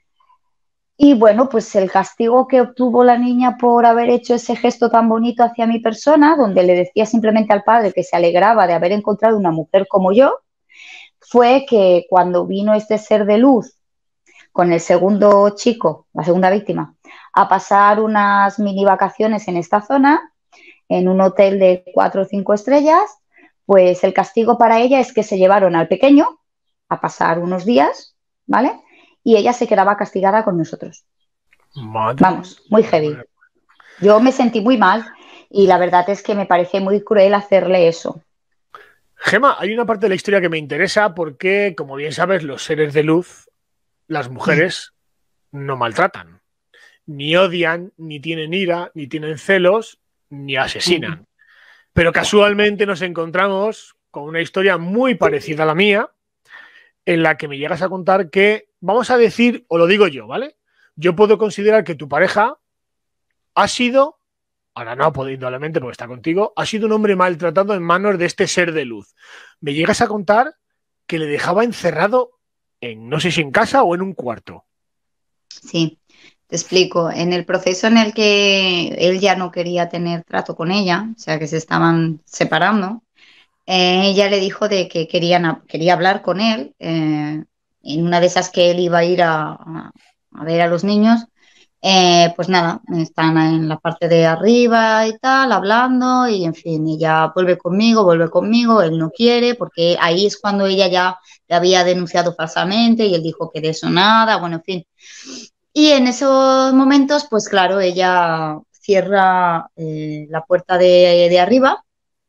B: Y bueno, pues el castigo que obtuvo la niña por haber hecho ese gesto tan bonito hacia mi persona, donde le decía simplemente al padre que se alegraba de haber encontrado una mujer como yo, fue que cuando vino este ser de luz con el segundo chico, la segunda víctima, a pasar unas mini vacaciones en esta zona, en un hotel de cuatro o cinco estrellas, pues el castigo para ella es que se llevaron al pequeño a pasar unos días, ¿vale? Y ella se quedaba castigada con nosotros.
A: Madre
B: Vamos, muy
A: mía,
B: heavy.
A: madre.
B: Yo me sentí muy mal y la verdad es que me parece muy cruel hacerle eso.
A: Gema, hay una parte de la historia que me interesa porque, como bien sabes, los seres de luz, las mujeres, no maltratan, ni odian, ni tienen ira, ni tienen celos, ni asesinan. Pero casualmente nos encontramos con una historia muy parecida a la mía, en la que me llegas a contar que, vamos a decir, o lo digo yo, ¿vale? Yo puedo considerar que tu pareja ha sido, ahora no, puede, indudablemente porque está contigo, ha sido un hombre maltratado en manos de este ser de luz. Me llegas a contar que le dejaba encerrado en, no sé si en casa o en un cuarto.
B: Sí, te explico. En el proceso en el que él ya no quería tener trato con ella, o sea, que se estaban separando, eh, ella le dijo de que querían, quería hablar con él, eh, en una de esas que él iba a ir a, a- a ver a los niños, eh, pues nada, están en la parte de arriba y tal, hablando, y en fin, ella vuelve conmigo, vuelve conmigo, él no quiere, porque ahí es cuando ella ya le había denunciado falsamente y él dijo que de eso nada, bueno, en fin. Y en esos momentos, pues claro, ella cierra eh, la puerta de, de arriba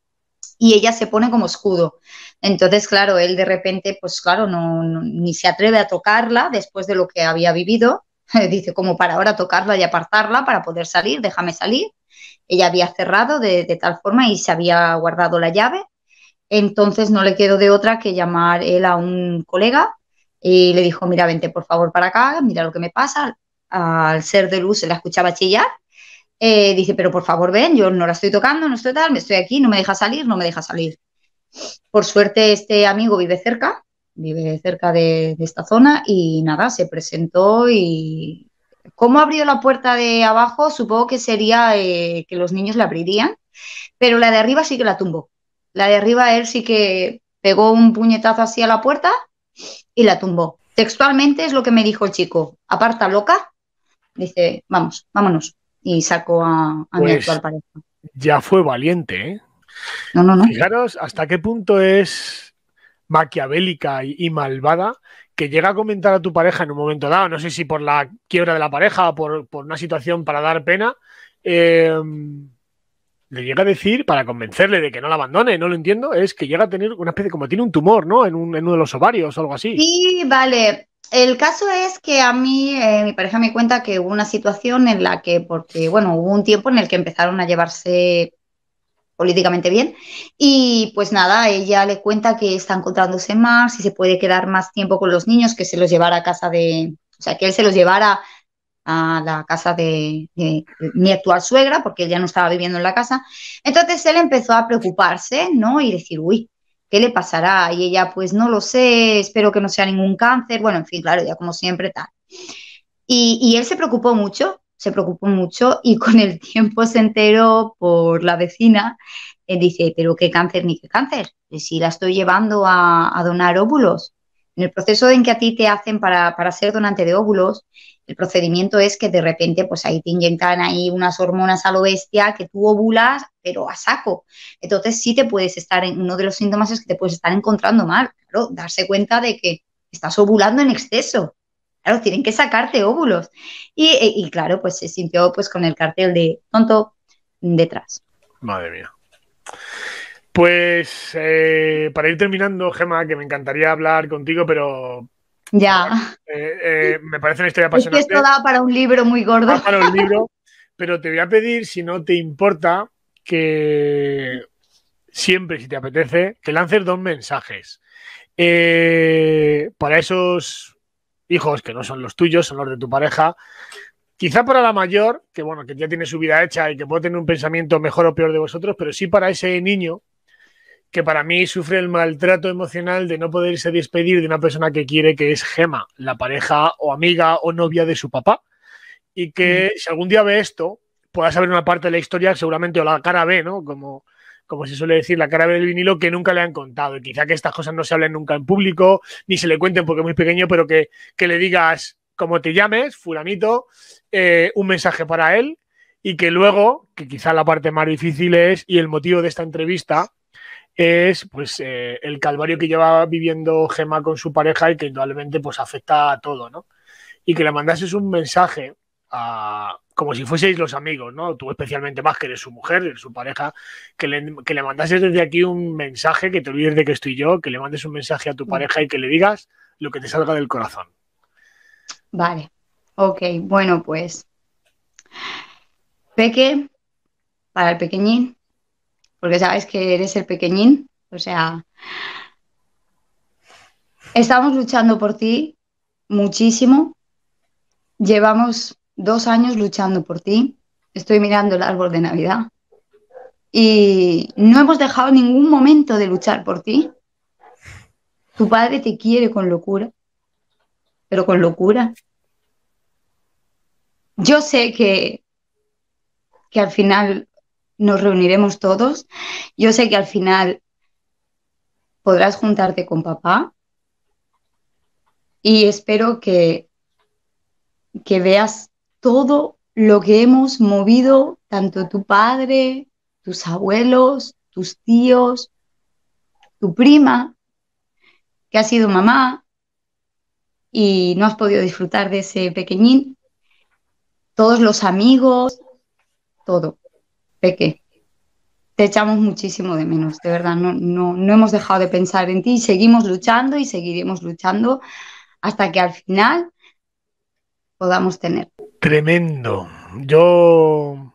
B: y ella se pone como escudo. Entonces, claro, él de repente, pues claro, no, no- ni se atreve a tocarla después de lo que había vivido. Dice, como para ahora tocarla y apartarla para poder salir, déjame salir. Ella había cerrado de, de tal forma y se había guardado la llave. Entonces no le quedó de otra que llamar él a un colega y le dijo, mira, vente por favor para acá, mira lo que me pasa. Al ser de luz se la escuchaba chillar. Eh, dice, pero por favor ven, yo no la estoy tocando, no estoy tal, me estoy aquí, no me deja salir, no me deja salir. Por suerte este amigo vive cerca, vive cerca de, de esta zona y nada, se presentó y ¿cómo abrió la puerta de abajo? Supongo que sería eh, que los niños la abrirían, pero la de arriba sí que la tumbó. La de arriba él sí que pegó un puñetazo así a la puerta y la tumbó. Textualmente es lo que me dijo el chico, aparta loca, dice, vamos, vámonos. Y sacó a, a mi actual
A: Pues
B: pareja.
A: ya fue valiente, ¿eh?
B: No, no, no.
A: Fijaros hasta qué punto es maquiavélica y, y malvada que llega a comentar a tu pareja en un momento dado, no sé si por la quiebra de la pareja o por, por una situación para dar pena, eh, le llega a decir, para convencerle de que no la abandone, no lo entiendo, es que llega a tener una especie, como tiene un tumor, ¿no? En, un, en uno de los ovarios o algo así.
B: Sí, vale. El caso es que a mí, eh, mi pareja me cuenta que hubo una situación en la que, porque, bueno, hubo un tiempo en el que empezaron a llevarse políticamente bien y pues nada, ella le cuenta que está encontrándose más, si se puede quedar más tiempo con los niños, que se los llevara a casa de, o sea, que él se los llevara a la casa de, de, de mi actual suegra, porque él ya no estaba viviendo en la casa. Entonces él empezó a preocuparse, ¿no? Y decir, uy, ¿qué le pasará? Y ella, pues no lo sé, espero que no sea ningún cáncer. Bueno, en fin, claro, ya como siempre, tal. Y, y él se preocupó mucho, se preocupó mucho y con el tiempo se enteró por la vecina, eh, dice, pero qué cáncer ni qué cáncer, si la estoy llevando a, a donar óvulos. En el proceso en que a ti te hacen para, para ser donante de óvulos, el procedimiento es que de repente pues ahí te inyectan ahí unas hormonas a lo bestia que tú ovulas, pero a saco. Entonces sí te puedes estar, en, uno de los síntomas es que te puedes estar encontrando mal, claro, darse cuenta de que estás ovulando en exceso. Claro, tienen que sacarte óvulos. Y, y, y claro, pues se sintió pues con el cartel de tonto detrás.
A: Madre mía. Pues eh, para ir terminando, Gemma, que me encantaría hablar contigo, pero, pero
B: Ya,
A: bueno, eh, eh, me parece una historia
B: es que esto
A: apasionante.
B: da para un libro muy gordo.
A: Va para un libro, pero te voy a pedir, si no te importa, que siempre, si te apetece, que lances dos mensajes. Eh, para esos hijos que no son los tuyos, son los de tu pareja. Quizá para la mayor, que bueno, que ya tiene su vida hecha y que puede tener un pensamiento mejor o peor de vosotros, pero sí para ese niño que para mí sufre el maltrato emocional de no poderse despedir de una persona que quiere, que es Gema, la pareja o amiga o novia de su papá. Y que si algún día ve esto, pueda saber una parte de la historia, seguramente, o la cara B, ¿no? Como, como se suele decir, la cara B del vinilo que nunca le han contado. Y quizá que estas cosas no se hablen nunca en público, ni se le cuenten porque es muy pequeño, pero que, que le digas, como te llames, fulanito, eh, un mensaje para él y que luego, que quizá la parte más difícil es, y el motivo de esta entrevista, es pues eh, el calvario que lleva viviendo Gema con su pareja y que indudablemente pues afecta a todo, ¿no? Y que le mandases un mensaje a, como si fueseis los amigos, ¿no? Tú especialmente más que eres su mujer, eres su pareja, que le, que le mandases desde aquí un mensaje, que te olvides de que estoy yo, que le mandes un mensaje a tu pareja y que le digas lo que te salga del corazón.
B: Vale, ok, bueno, pues Peque, para el pequeñín, porque sabes que eres el pequeñín, o sea, estamos luchando por ti muchísimo, llevamos dos años luchando por ti, estoy mirando el árbol de Navidad y no hemos dejado ningún momento de luchar por ti. Tu padre te quiere con locura, pero con locura. Yo sé que, que al final nos reuniremos todos, yo sé que al final podrás juntarte con papá y espero que, que veas todo lo que hemos movido, tanto tu padre, tus abuelos, tus tíos, tu prima, que ha sido mamá y no has podido disfrutar de ese pequeñín, todos los amigos, todo. Peque, te echamos muchísimo de menos, de verdad, no, no, no hemos dejado de pensar en ti y seguimos luchando y seguiremos luchando hasta que al final podamos tener.
A: Tremendo. Yo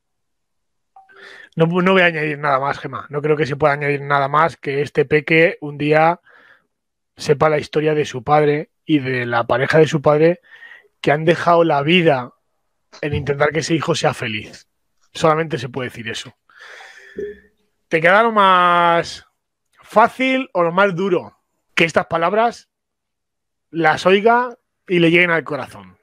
A: no, no voy a añadir nada más, Gemma. No creo que se pueda añadir nada más que este peque un día sepa la historia de su padre y de la pareja de su padre, que han dejado la vida en intentar que ese hijo sea feliz. Solamente se puede decir eso. ¿Te queda lo más fácil o lo más duro? Que estas palabras las oiga y le lleguen al corazón.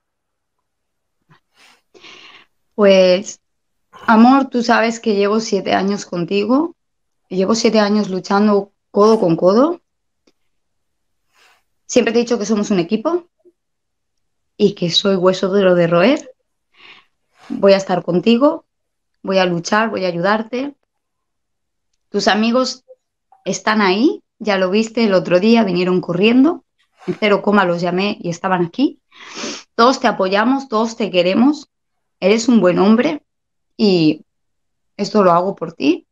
B: Pues, amor, tú sabes que llevo siete años contigo, llevo siete años luchando codo con codo. Siempre te he dicho que somos un equipo y que soy hueso duro de roer. Voy a estar contigo, voy a luchar, voy a ayudarte. Tus amigos están ahí, ya lo viste el otro día, vinieron corriendo, en cero coma los llamé y estaban aquí. Todos te apoyamos, todos te queremos, eres un buen hombre y esto lo hago por ti.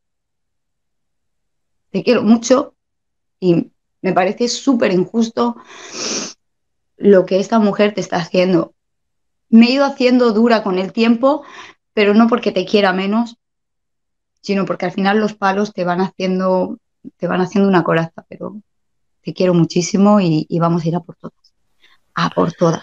B: Te quiero mucho y me parece súper injusto lo que esta mujer te está haciendo. Me he ido haciendo dura con el tiempo, pero no porque te quiera menos, sino porque al final los palos te van haciendo, te van haciendo una coraza, pero te quiero muchísimo y, y vamos a ir a por todas. A por todas.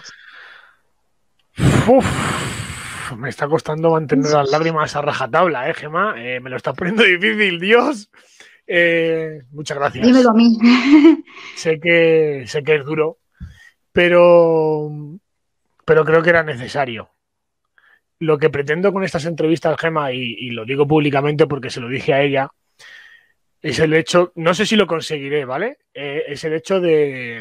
A: Uf, me está costando mantener las lágrimas a rajatabla, ¿eh, Gemma? Eh, me lo está poniendo difícil, Dios. Eh, muchas gracias.
B: Dímelo a mí.
A: Sé que, sé que es duro, pero, pero creo que era necesario. Lo que pretendo con estas entrevistas, Gemma, y, y lo digo públicamente porque se lo dije a ella, es el hecho, no sé si lo conseguiré, ¿vale? Eh, es el hecho de,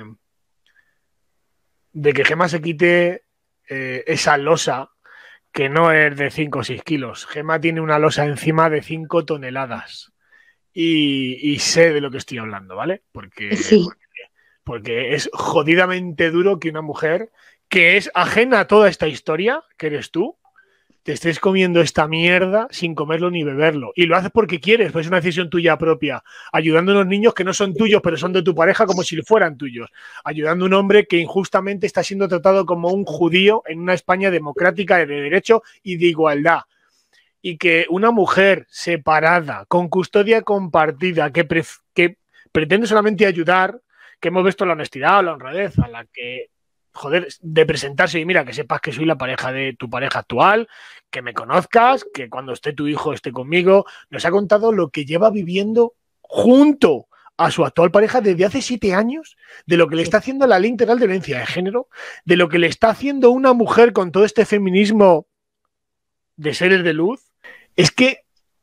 A: de que Gemma se quite eh, esa losa que no es de cinco o seis kilos. Gemma tiene una losa encima de cinco toneladas. Y, y sé de lo que estoy hablando, ¿vale? Porque,
B: Sí.
A: porque, porque es jodidamente duro que una mujer que es ajena a toda esta historia, que eres tú, te estés comiendo esta mierda sin comerlo ni beberlo. Y lo haces porque quieres, pues es una decisión tuya propia. Ayudando a unos niños que no son tuyos, pero son de tu pareja como si fueran tuyos. Ayudando a un hombre que injustamente está siendo tratado como un judío en una España democrática de derecho y de igualdad. Y que una mujer separada, con custodia compartida, que, pre que pretende solamente ayudar, que hemos visto la honestidad, la honradez, a la que, joder, de presentarse y mira, que sepas que soy la pareja de tu pareja actual, que me conozcas, que cuando esté tu hijo esté conmigo, nos ha contado lo que lleva viviendo junto a su actual pareja desde hace siete años, de lo que le está haciendo la ley integral de violencia de género, de lo que le está haciendo una mujer con todo este feminismo de seres de luz. Es que,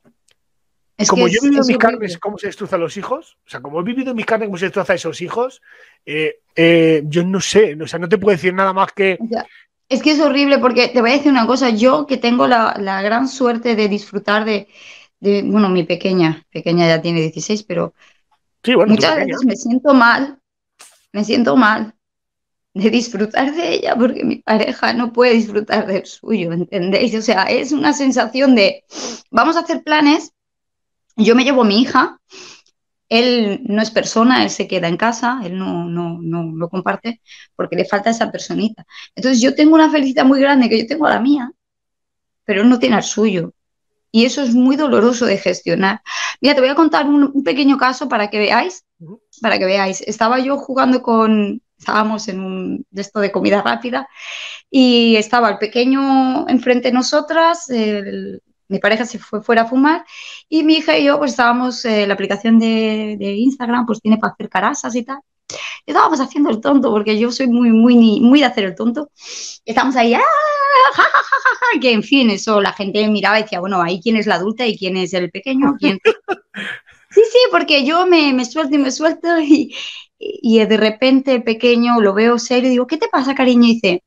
A: es como que yo he vivido en mis carnes cómo se destrozan los hijos, o sea, como he vivido en mis carnes cómo se destrozan esos hijos, eh, eh, yo no sé, o sea, no te puedo decir nada más que...
B: O sea, es que es horrible porque te voy a decir una cosa, yo que tengo la, la gran suerte de disfrutar de, de, bueno, mi pequeña, pequeña ya tiene dieciséis, pero
A: sí, bueno,
B: muchas veces me siento mal, me siento mal de disfrutar de ella porque mi pareja no puede disfrutar del suyo, ¿entendéis? O sea, es una sensación de, vamos a hacer planes, yo me llevo a mi hija, él no es persona, él se queda en casa, él no, no, no lo comparte porque le falta esa personita. Entonces yo tengo una felicidad muy grande que yo tengo a la mía, pero él no tiene al suyo. Y eso es muy doloroso de gestionar. Mira, te voy a contar un, un pequeño caso para que veáis, para que veáis. Estaba yo jugando con, estábamos en un de esto de comida rápida y estaba el pequeño enfrente de nosotras, el, mi pareja se fue fuera a fumar y mi hija y yo pues estábamos, eh, la aplicación de, de Instagram pues tiene para hacer carasas y tal. Y estábamos haciendo el tonto porque yo soy muy, muy, muy de hacer el tonto. Y estábamos ahí, ¡ah! Ja, ja, ja, ja, ja, que en fin, eso la gente miraba y decía, bueno, ahí quién es la adulta y quién es el pequeño, quién... Sí, sí, porque yo me, me suelto y me suelto y, y de repente el pequeño lo veo serio y digo, ¿qué te pasa, cariño? Y dice,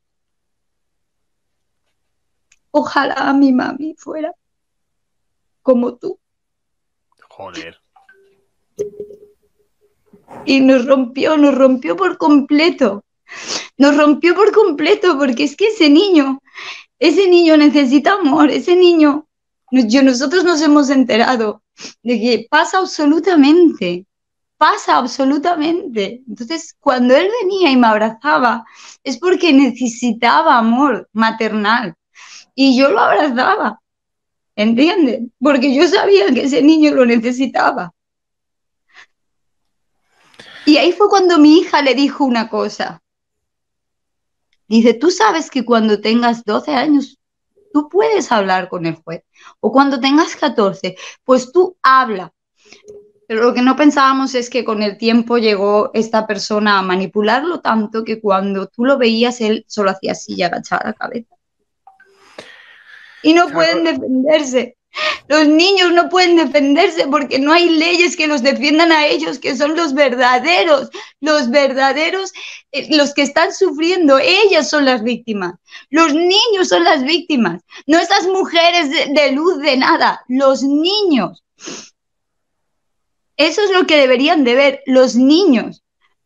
B: ojalá mi mami fuera como tú.
A: Joder.
B: Y nos rompió, nos rompió por completo. Nos rompió por completo porque es que ese niño, ese niño necesita amor, ese niño, yo, nosotros nos hemos enterado de que pasa absolutamente, pasa absolutamente. Entonces, cuando él venía y me abrazaba, es porque necesitaba amor maternal y yo lo abrazaba, ¿entiendes? Porque yo sabía que ese niño lo necesitaba. Y ahí fue cuando mi hija le dijo una cosa. Dice, tú sabes que cuando tengas doce años, tú puedes hablar con el juez. O cuando tengas catorce, pues tú habla. Pero lo que no pensábamos es que con el tiempo llegó esta persona a manipularlo tanto que cuando tú lo veías, él solo hacía así y agachaba la cabeza. Y no pueden defenderse. Los niños no pueden defenderse porque no hay leyes que los defiendan a ellos, que son los verdaderos, los verdaderos, eh, los que están sufriendo. Ellas son las víctimas. Los niños son las víctimas. No estas mujeres de, de luz, de nada. Los niños. Eso es lo que deberían de ver, los niños.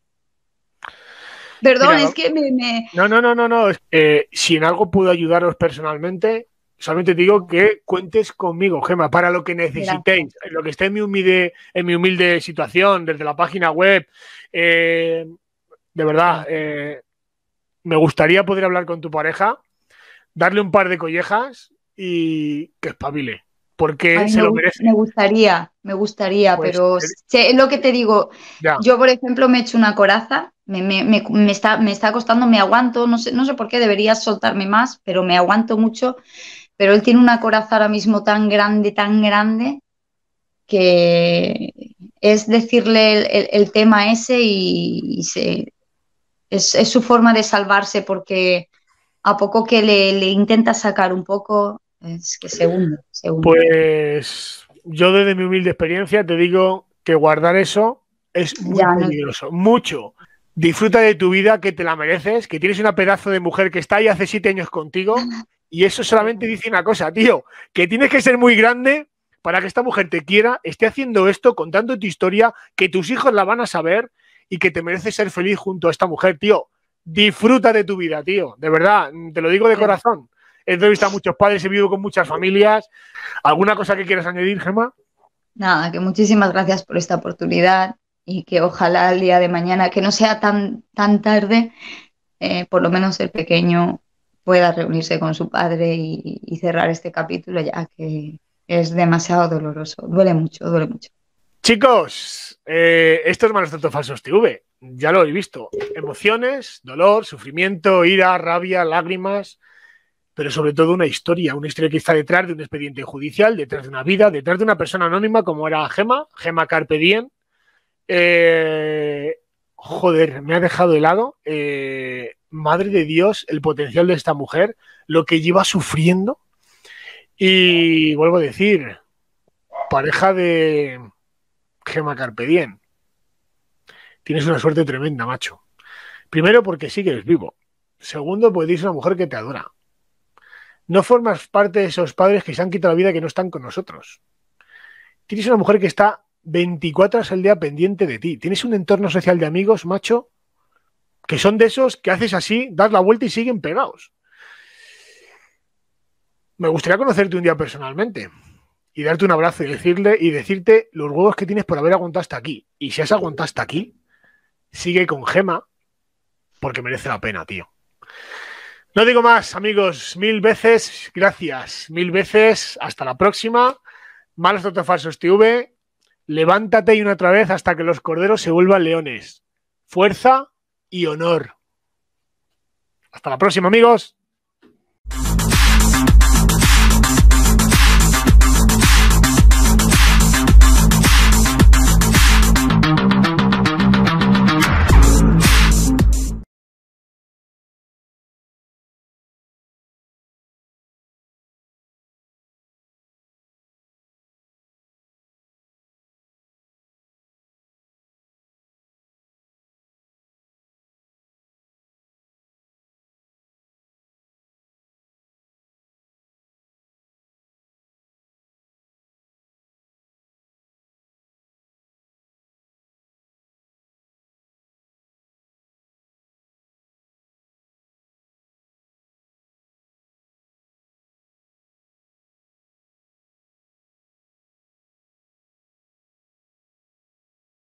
B: Perdón, Mira, es que me... me...
A: No, no, no, no, no. Eh, si en algo puedo ayudaros personalmente, solamente te digo que cuentes conmigo, Gemma, para lo que necesitéis, en lo que esté en mi humilde, en mi humilde situación, desde la página web. Eh, de verdad, eh, me gustaría poder hablar con tu pareja, darle un par de collejas y que espabile, porque se
B: me,
A: lo merece.
B: Me gustaría, me gustaría, pues, pero sé lo que te digo. Ya. Yo, por ejemplo, me he hecho una coraza, me, me, me, me, está, me está costando, me aguanto, no sé, no sé por qué, debería soltarme más, pero me aguanto mucho. Pero él tiene una coraza ahora mismo tan grande, tan grande, que es decirle el, el, el tema ese y, y se, es, es su forma de salvarse, porque a poco que le, le intenta sacar un poco, es que se hunde, se hunde.
A: Pues yo desde mi humilde experiencia te digo que guardar eso es muy ya, peligroso, no... mucho. Disfruta de tu vida, que te la mereces, que tienes una pedazo de mujer que está ahí hace siete años contigo y eso solamente dice una cosa, tío, que tienes que ser muy grande para que esta mujer te quiera, esté haciendo esto, contando tu historia, que tus hijos la van a saber y que te mereces ser feliz junto a esta mujer, tío. Disfruta de tu vida, tío, de verdad, te lo digo de corazón. He entrevistado a muchos padres, he vivido con muchas familias. ¿Alguna cosa que quieras añadir, Gemma?
B: Nada, que muchísimas gracias por esta oportunidad y que ojalá el día de mañana, que no sea tan, tan tarde, eh, por lo menos el pequeño pueda reunirse con su padre y, y cerrar este capítulo, ya que es demasiado doloroso. Duele mucho, duele mucho.
A: Chicos, eh, esto es Malos Datos Falsos T V. Ya lo he visto. Emociones, dolor, sufrimiento, ira, rabia, lágrimas, pero sobre todo una historia, una historia que está detrás de un expediente judicial, detrás de una vida, detrás de una persona anónima como era Gemma, Gemma Carpe Diem. Eh, joder, me ha dejado helado. Eh, madre de Dios, el potencial de esta mujer, lo que lleva sufriendo. Y vuelvo a decir, pareja de Gemma Carpe Diem. Tienes una suerte tremenda, macho. Primero, porque sigues vivo. Segundo, porque tienes una mujer que te adora. No formas parte de esos padres que se han quitado la vida, que no están con nosotros. Tienes una mujer que está veinticuatro horas al día pendiente de ti. Tienes un entorno social de amigos, macho, que son de esos que haces así, das la vuelta y siguen pegados. Me gustaría conocerte un día personalmente y darte un abrazo y decirle y decirte los huevos que tienes por haber aguantado hasta aquí. Y si has aguantado hasta aquí, sigue con Gemma, porque merece la pena, tío. No digo más, amigos, mil veces gracias, mil veces, hasta la próxima. Malos Datos Falsos T V, levántate y una otra vez hasta que los corderos se vuelvan leones. Fuerza y honor. Hasta la próxima, amigos.